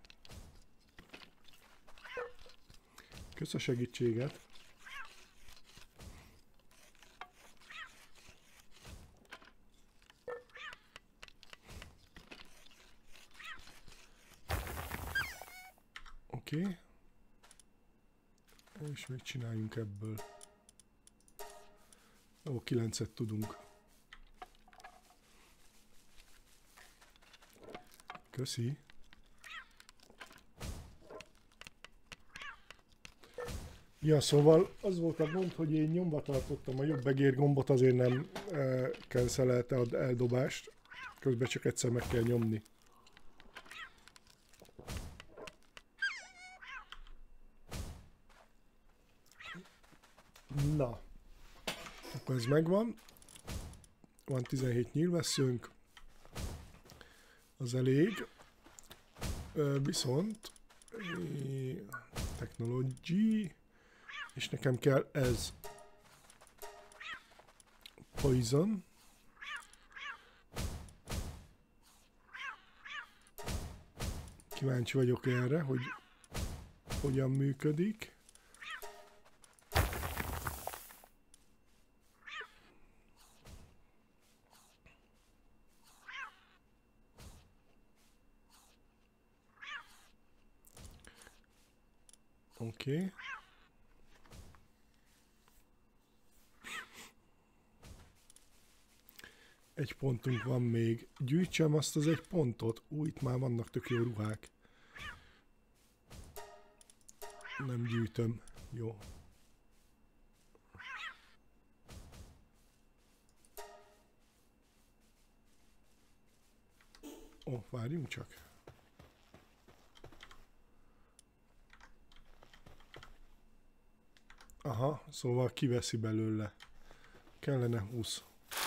Kösz a segítséget. Oké. Okay. És még csináljunk ebből. Ó, kilencet tudunk. Köszi. Ja, szóval az volt a gond, hogy én nyomva tartottam a jobb egér gombot, azért nem e, cancelte az eldobást. Közben csak egyszer meg kell nyomni. Na. Akkor ez megvan. Van tizenhét nyílvesszőnk. Az elég. Ö, viszont... Technology... És nekem kell ez. Poison. Kíváncsi vagyok erre, hogy hogyan működik. Oké. Okay. Egy pontunk van még. Gyűjtsem azt az egy pontot. Ú, itt már vannak tök jó ruhák. Nem gyűjtöm. Jó. Ó, várjunk csak. Aha, szóval kiveszi belőle. Kellene húsz.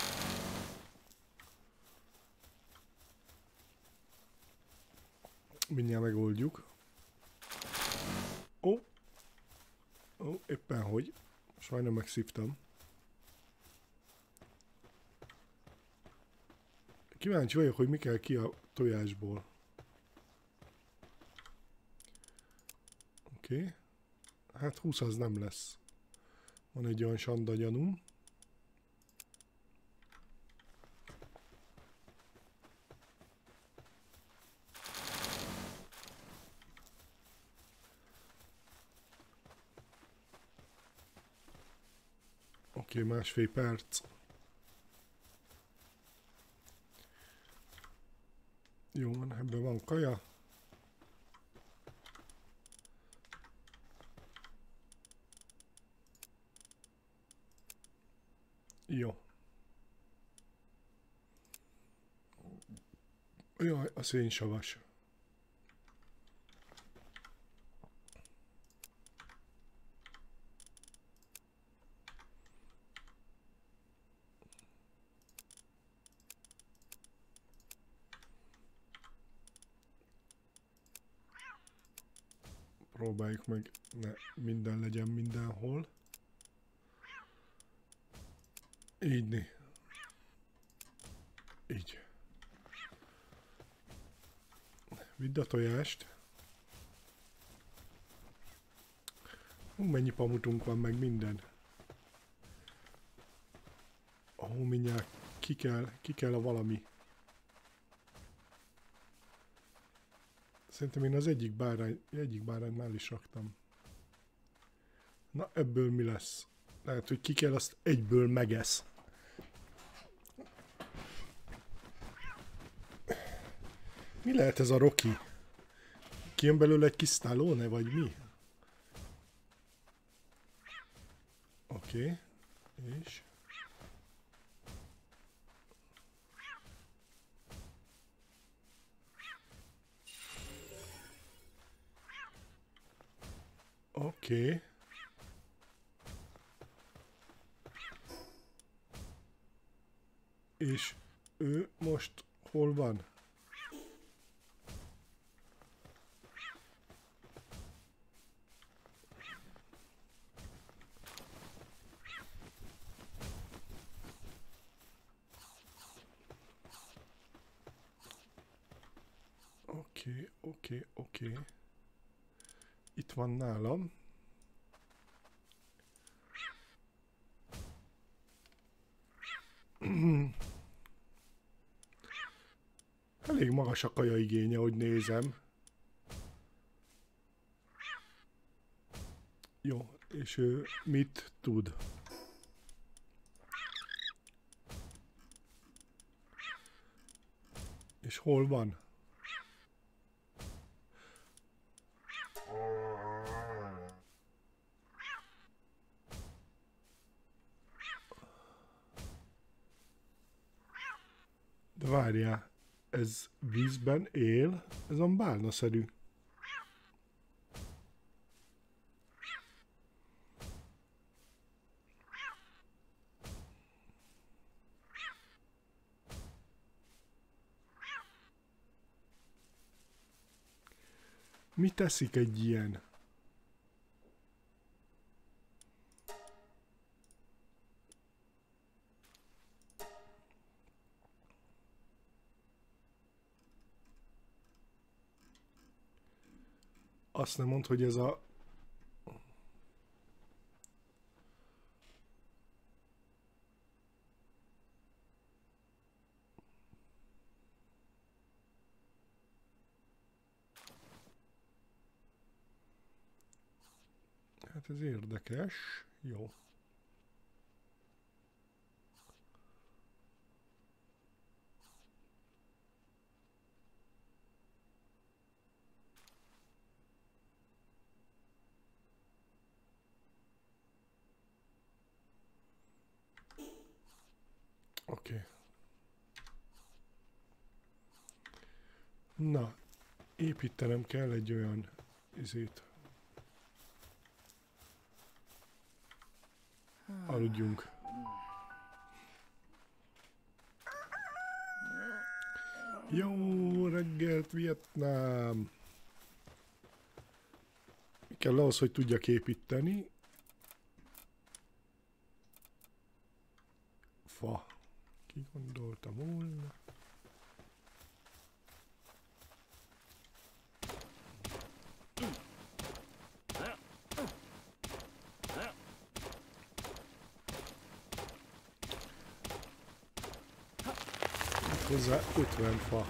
Mindjárt megoldjuk. Ó. Ó, éppen hogy. Sajnálom megszívtam. Kíváncsi vagyok, hogy mi kell ki a tojásból. Oké. Okay. Hát húsz az nem lesz. Van egy olyan sanda gyanúm. Oké, okay, másfél perc. Jó, van, ebben van kaja. Jó. Jaj, a szénsavas. Próbáljuk meg, ne minden legyen mindenhol. Így. Így. Vidd a tojást. Hú, mennyi pamutunk van, meg minden. Ó, mindjárt ki kell, ki kell a valami. Szerintem én az egyik bárány, egyik báránynál is raktam. Na, ebből mi lesz? Lehet, hogy ki kell, azt egyből megesz. Mi lehet ez a Rocky? Kijön belőle egy kis Stallone, vagy mi? Oké. Okay. És... Oké. Okay. És ő most hol van? Oké. Oké, oké, oké. Itt van nálam. Elég magas a kaja igénye, hogy nézem. Jó, és ő mit tud? És hol van? De várjál, ez vízben él? Ez a bálnaszerű. Mi teszik egy ilyen? Azt nem mondd, hogy ez a... Hát ez érdekes. Jó. Oké. Okay. Na, építenem kell egy olyan izét. Aludjunk. Jó reggelt, Vietnám! Mi kell ahhoz, hogy tudjak építeni? Fa. Ki gondolta volna? Hozzá ötven fa.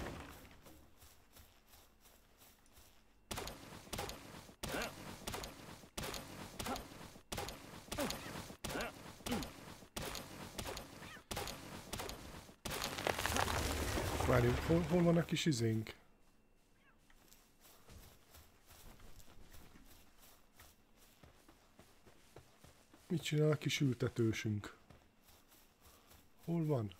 Várjunk, hol, hol van a kis izénk? Mit csinál a kis ültetősünk? Hol van?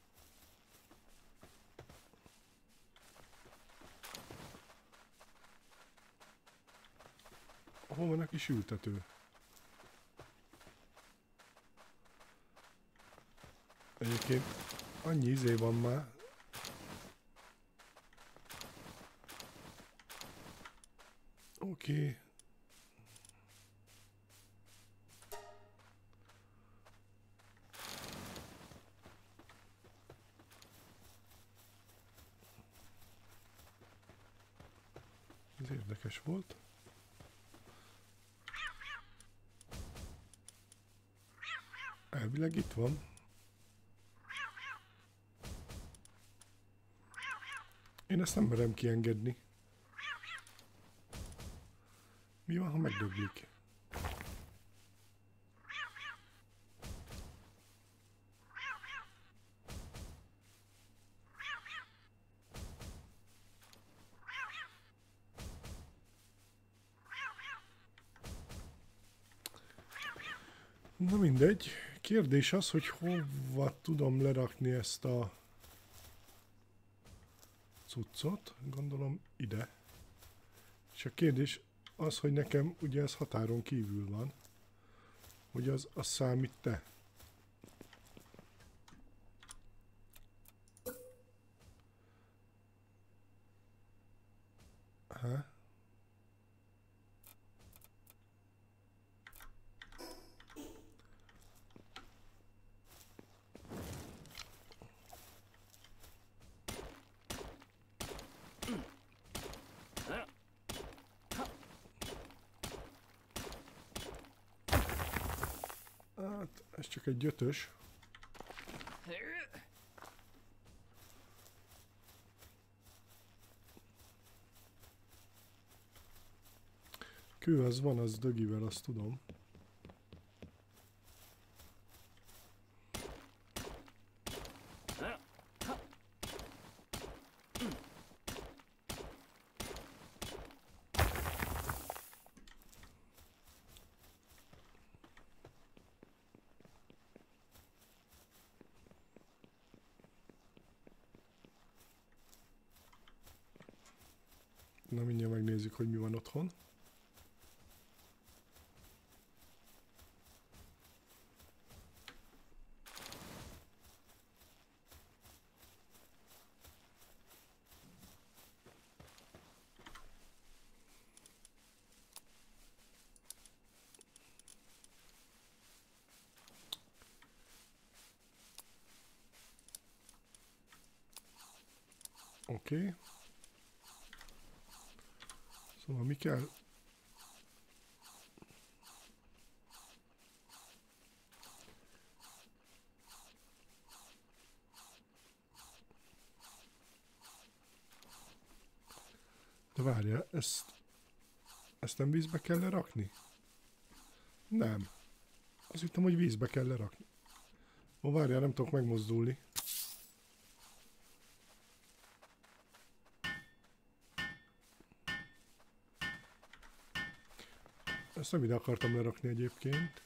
Hol van a kis ültető? Egyébként annyi izé van már. Oké. Okay. Ez érdekes volt. Elvileg itt van. Én ezt nem merem kiengedni. Mi van, ha megdöglik? Na mindegy. Kérdés az, hogy hova tudom lerakni ezt a cuccot. Gondolom ide. És a kérdés az, hogy nekem ugye ez határon kívül van. Hogy az, az számít-e? Ha? Hát, ez csak egy ötös. Kő az van, az dögivel, azt tudom. Na, mindjárt megnézzük, hogy mi van otthon. Oké. Okay. Szóval mi kell? De várja, ezt, ezt nem vízbe kell lerakni? Nem. Azt hittem, hogy vízbe kell lerakni. Ó, várjál, nem tudok megmozdulni. Ezt nem ide akartam lerakni egyébként.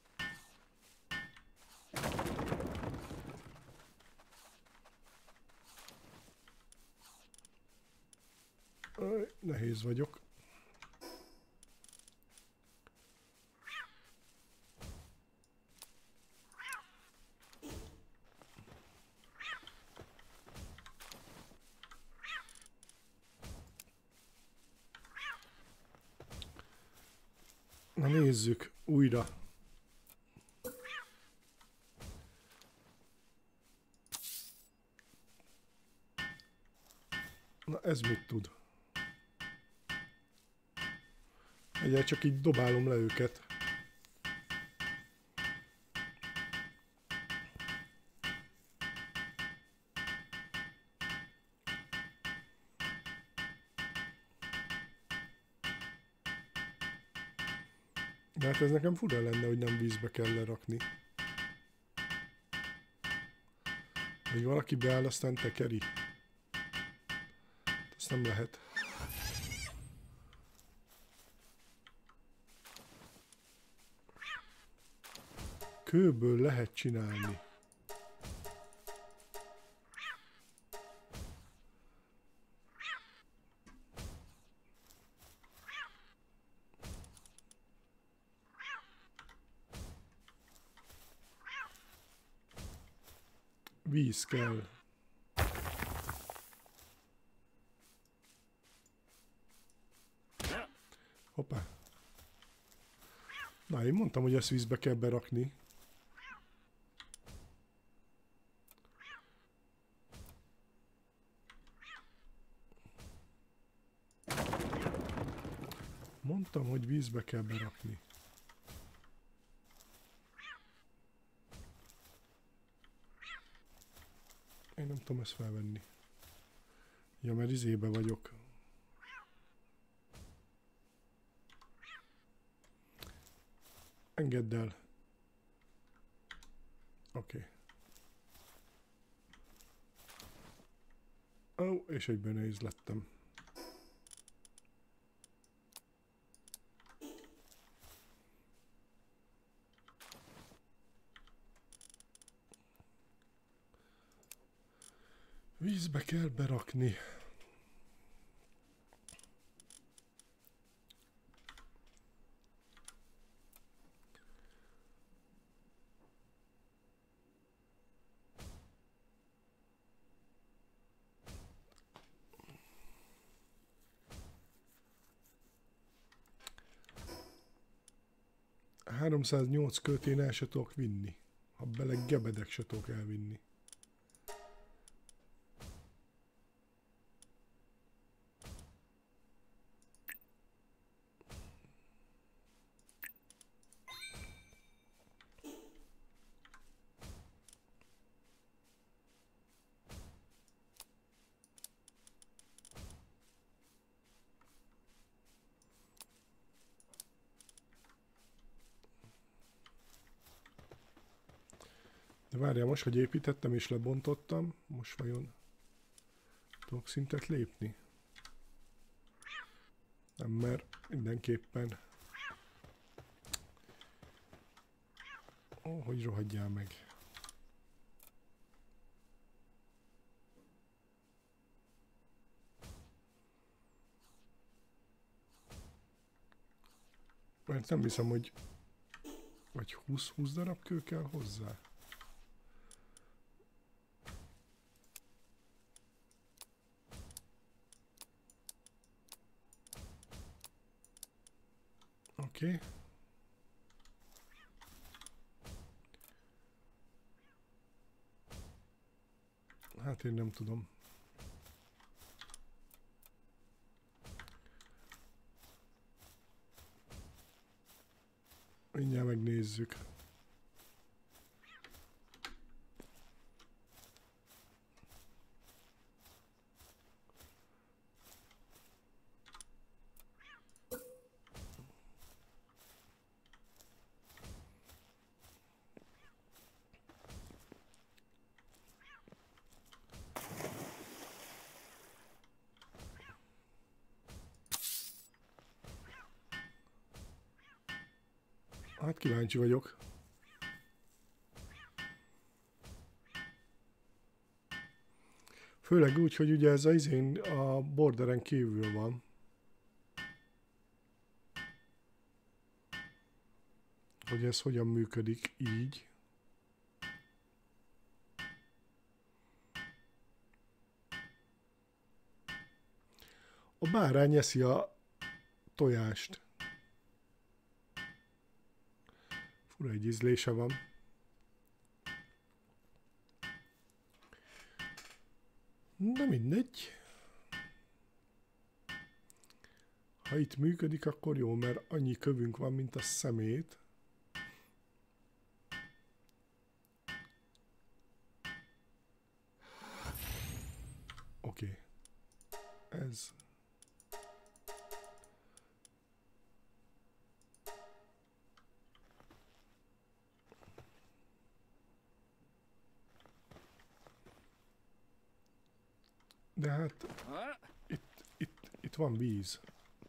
Aj, nehéz vagyok. Na nézzük újra. Na ez mit tud? Egyel csak így dobálom le őket. De hát ez nekem fura lenne, hogy nem vízbe kell lerakni. Hogy valaki beáll, aztán tekeri. Ezt nem lehet. Kőből lehet csinálni. Víz kell. Hoppá. Na, én mondtam, hogy ezt vízbe kell berakni. Mondtam, hogy vízbe kell berakni. Én nem tudom ezt felvenni. Ja, mert izébe vagyok. Engedd el. Oké. Okay. Ó, és egyben nehéz lettem. Vízbe kell berakni. háromszáznyolc köt én el se tudok vinni. Ha bele gebedek se tudok elvinni. Várjál, most, hogy építettem és lebontottam, most vajon tudok szintet lépni? Nem, mert mindenképpen... Ó, hogy rohadjál meg. Mert nem hiszem, hogy... Vagy húsz darab kő kell hozzá. Oké. Okay. Hát én nem tudom. Mindjárt megnézzük. Hát kíváncsi vagyok. Főleg úgy, hogy ugye ez a izén a borderen kívül van. Hogy ez hogyan működik így. A bárány eszi a tojást. Fura, egy ízlése van. De mindegy. Ha itt működik, akkor jó, mert annyi kövünk van, mint a szemét. Oké. Okay. Ez... De hát itt, itt, itt van víz.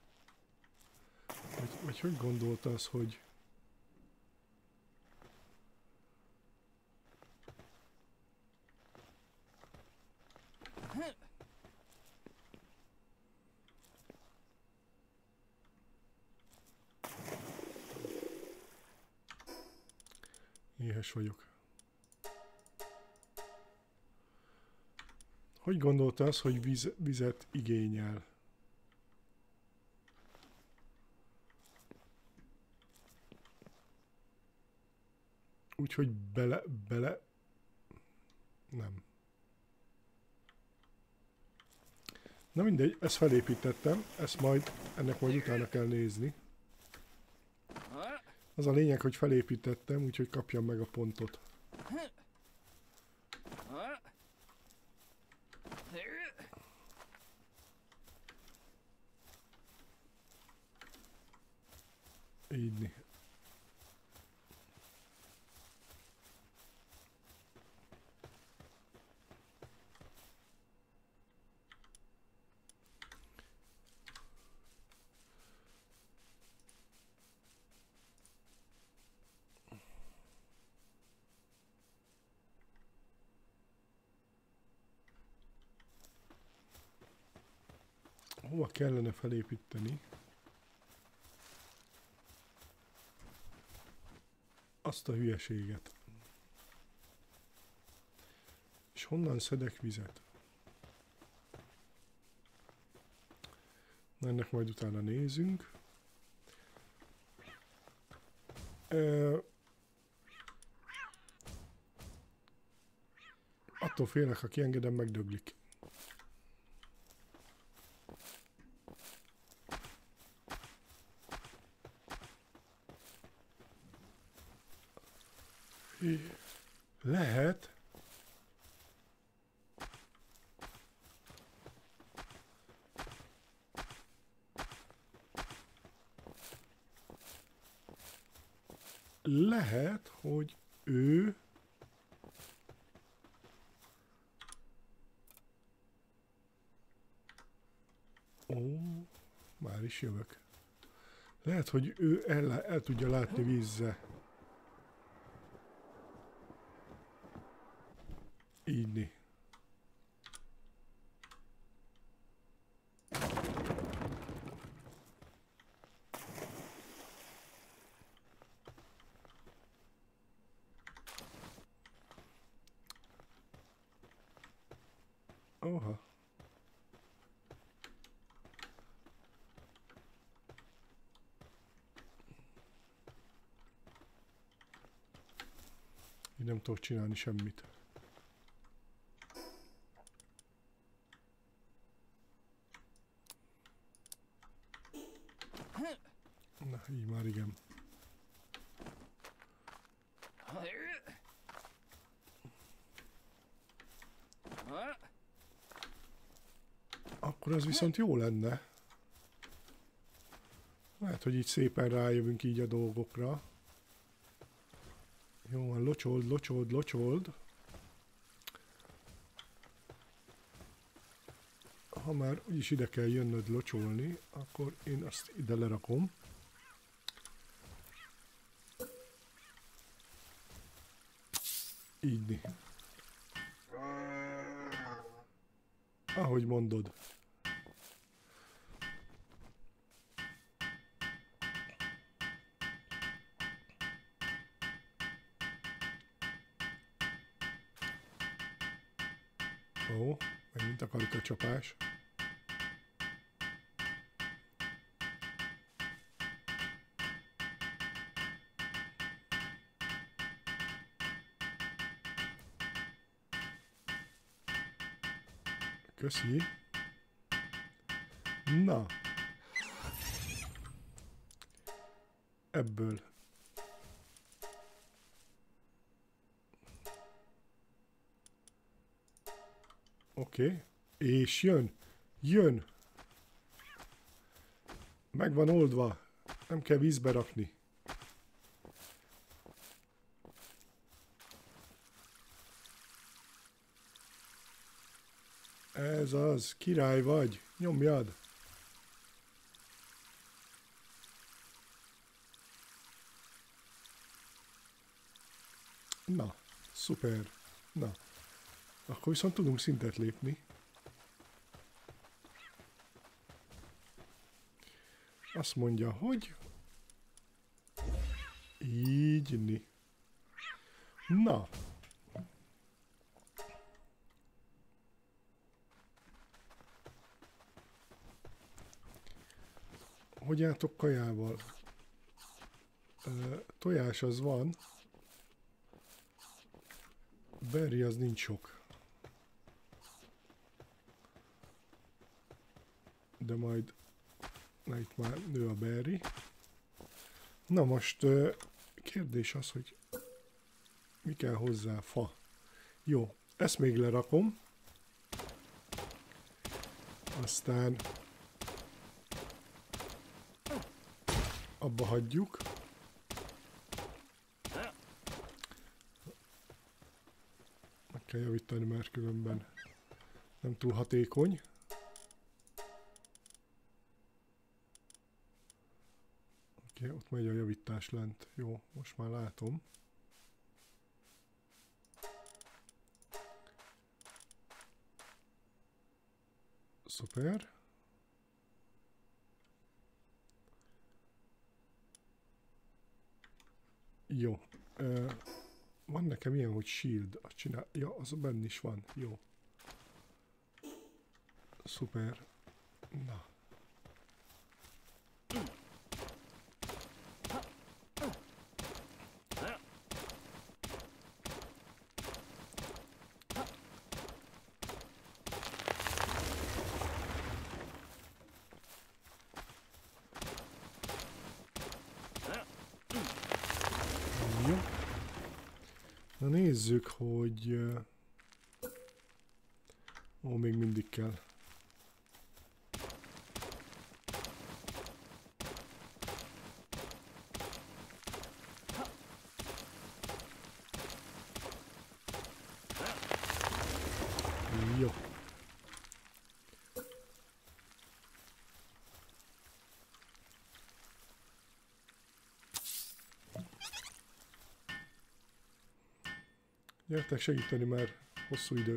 Vagy, vagy hogy gondolta az, hogy... Éhes vagyok. Hogy gondolta az, hogy víz, vizet igényel? Úgyhogy bele, bele... Nem. Na mindegy, ezt felépítettem, ezt majd, ennek majd utána kell nézni. Az a lényeg, hogy felépítettem, úgyhogy kapjam meg a pontot. Így. Hova kellene felépíteni? Azt a hülyeséget. És honnan szedek vizet? Na, ennek majd utána nézünk. E... Attól félek, ha kiengedem, megdöglik. Lehet. Lehet, hogy ő Ó, már is jövök. Lehet, hogy ő el, el tudja látni vízzel. Ígyni. Oha. Én nem tudok csinálni semmit. Na, így már igen. Akkor az viszont jó lenne. Lehet, hogy így szépen rájövünk így a dolgokra. Jó van, locsold, locsold, locsold. Ha már úgyis ide kell jönnöd locsolni, akkor én azt ide lerakom. Így. Ahogy mondod. Ó, megint a karikacsapás. Köszi. Na. Ebből. Oké. Okay. És jön. Jön. Meg van oldva. Nem kell vízbe rakni. Ez az. Király vagy. Nyomjad. Na. Szuper. Na. Akkor viszont tudunk szintet lépni. Azt mondja, hogy így. Na. Hogy álltok kajával? Uh, tojás az van. Berry az nincs sok. De majd... Na, itt már nő a berry. Na most uh, kérdés az, hogy mi kell hozzá? Fa. Jó, ezt még lerakom. Aztán abba hagyjuk. Meg kell javítani, mert különben nem túl hatékony. Oké, ott megy a javítás lent. Jó, most már látom. Szuper. Jó. Uh, van nekem ilyen, hogy shield. Azt csinál... Ja, az benne is van. Jó. Szuper. Na. Na nézzük, hogy... Ó, még mindig kell. Jó. Gyertek segíteni, mert hosszú idő.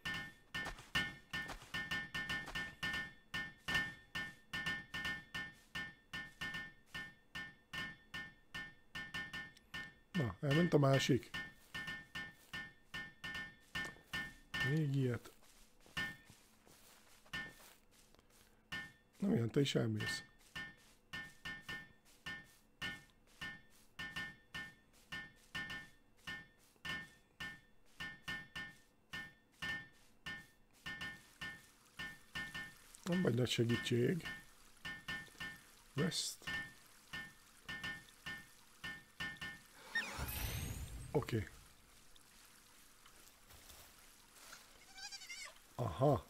Na, elment a másik. Még ilyet. Na milyen, te is elmész. Nem vagy nagy segítség. West. Oké. Okay. Aha.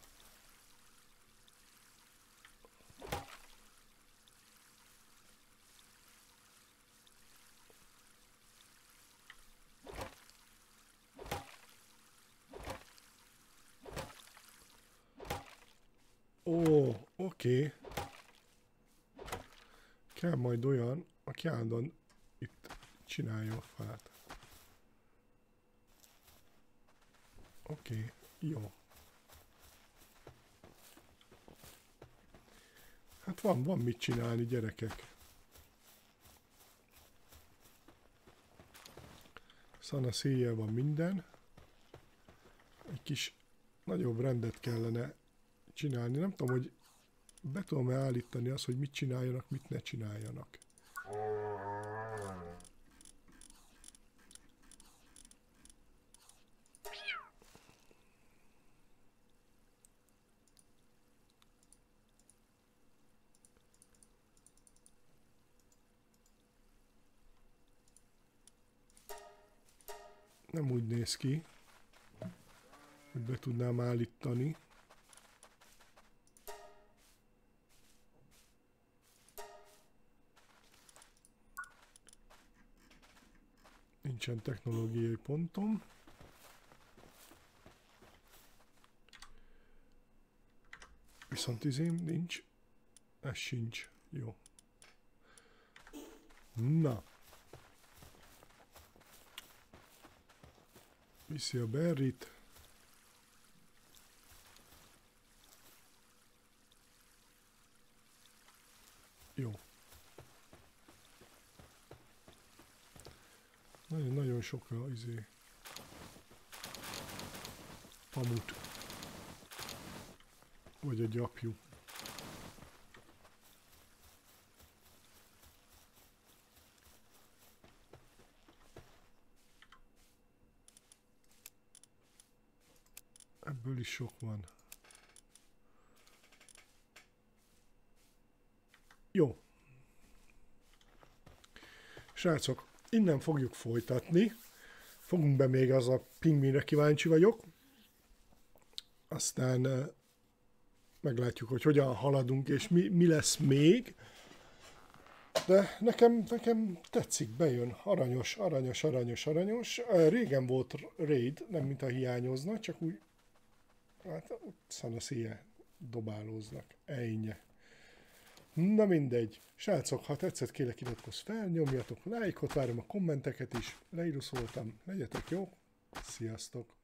Ó, oké. Okay. Kell majd olyan, aki állandóan itt csinálja a fát. Oké, okay. Jó. Hát van, van mit csinálni, gyerekek. Szana széjjel van minden. Egy kis nagyobb rendet kellene csinálni. Nem tudom, hogy be tudom-e állítani azt, hogy mit csináljanak, mit ne csináljanak. Nem úgy néz ki, hogy be tudnám állítani. Nincsen technológiai pontom. Viszont izém nincs. Ez sincs. Jó. Na. Viszi a berrit. Jó. Nagyon-nagyon sokra izé. Pamut. Vagy a gyapjú. Ebből is sok van. Jó. Srácok, innen fogjuk folytatni. Fogunk be még az a pingvinre, kíváncsi vagyok. Aztán uh, meglátjuk, hogy hogyan haladunk, és mi, mi lesz még. De nekem, nekem tetszik, bejön. Aranyos, aranyos, aranyos, aranyos. Uh, régen volt raid, nem mintha hiányozna, csak úgy hát szanaszéje dobálóznak. Ennyi. Na mindegy. Srácok, ha tetszett, kérlek iratkozz fel, nyomjatok lájkot, várom a kommenteket is. Leíruszoltam. Legyetek jó. Sziasztok!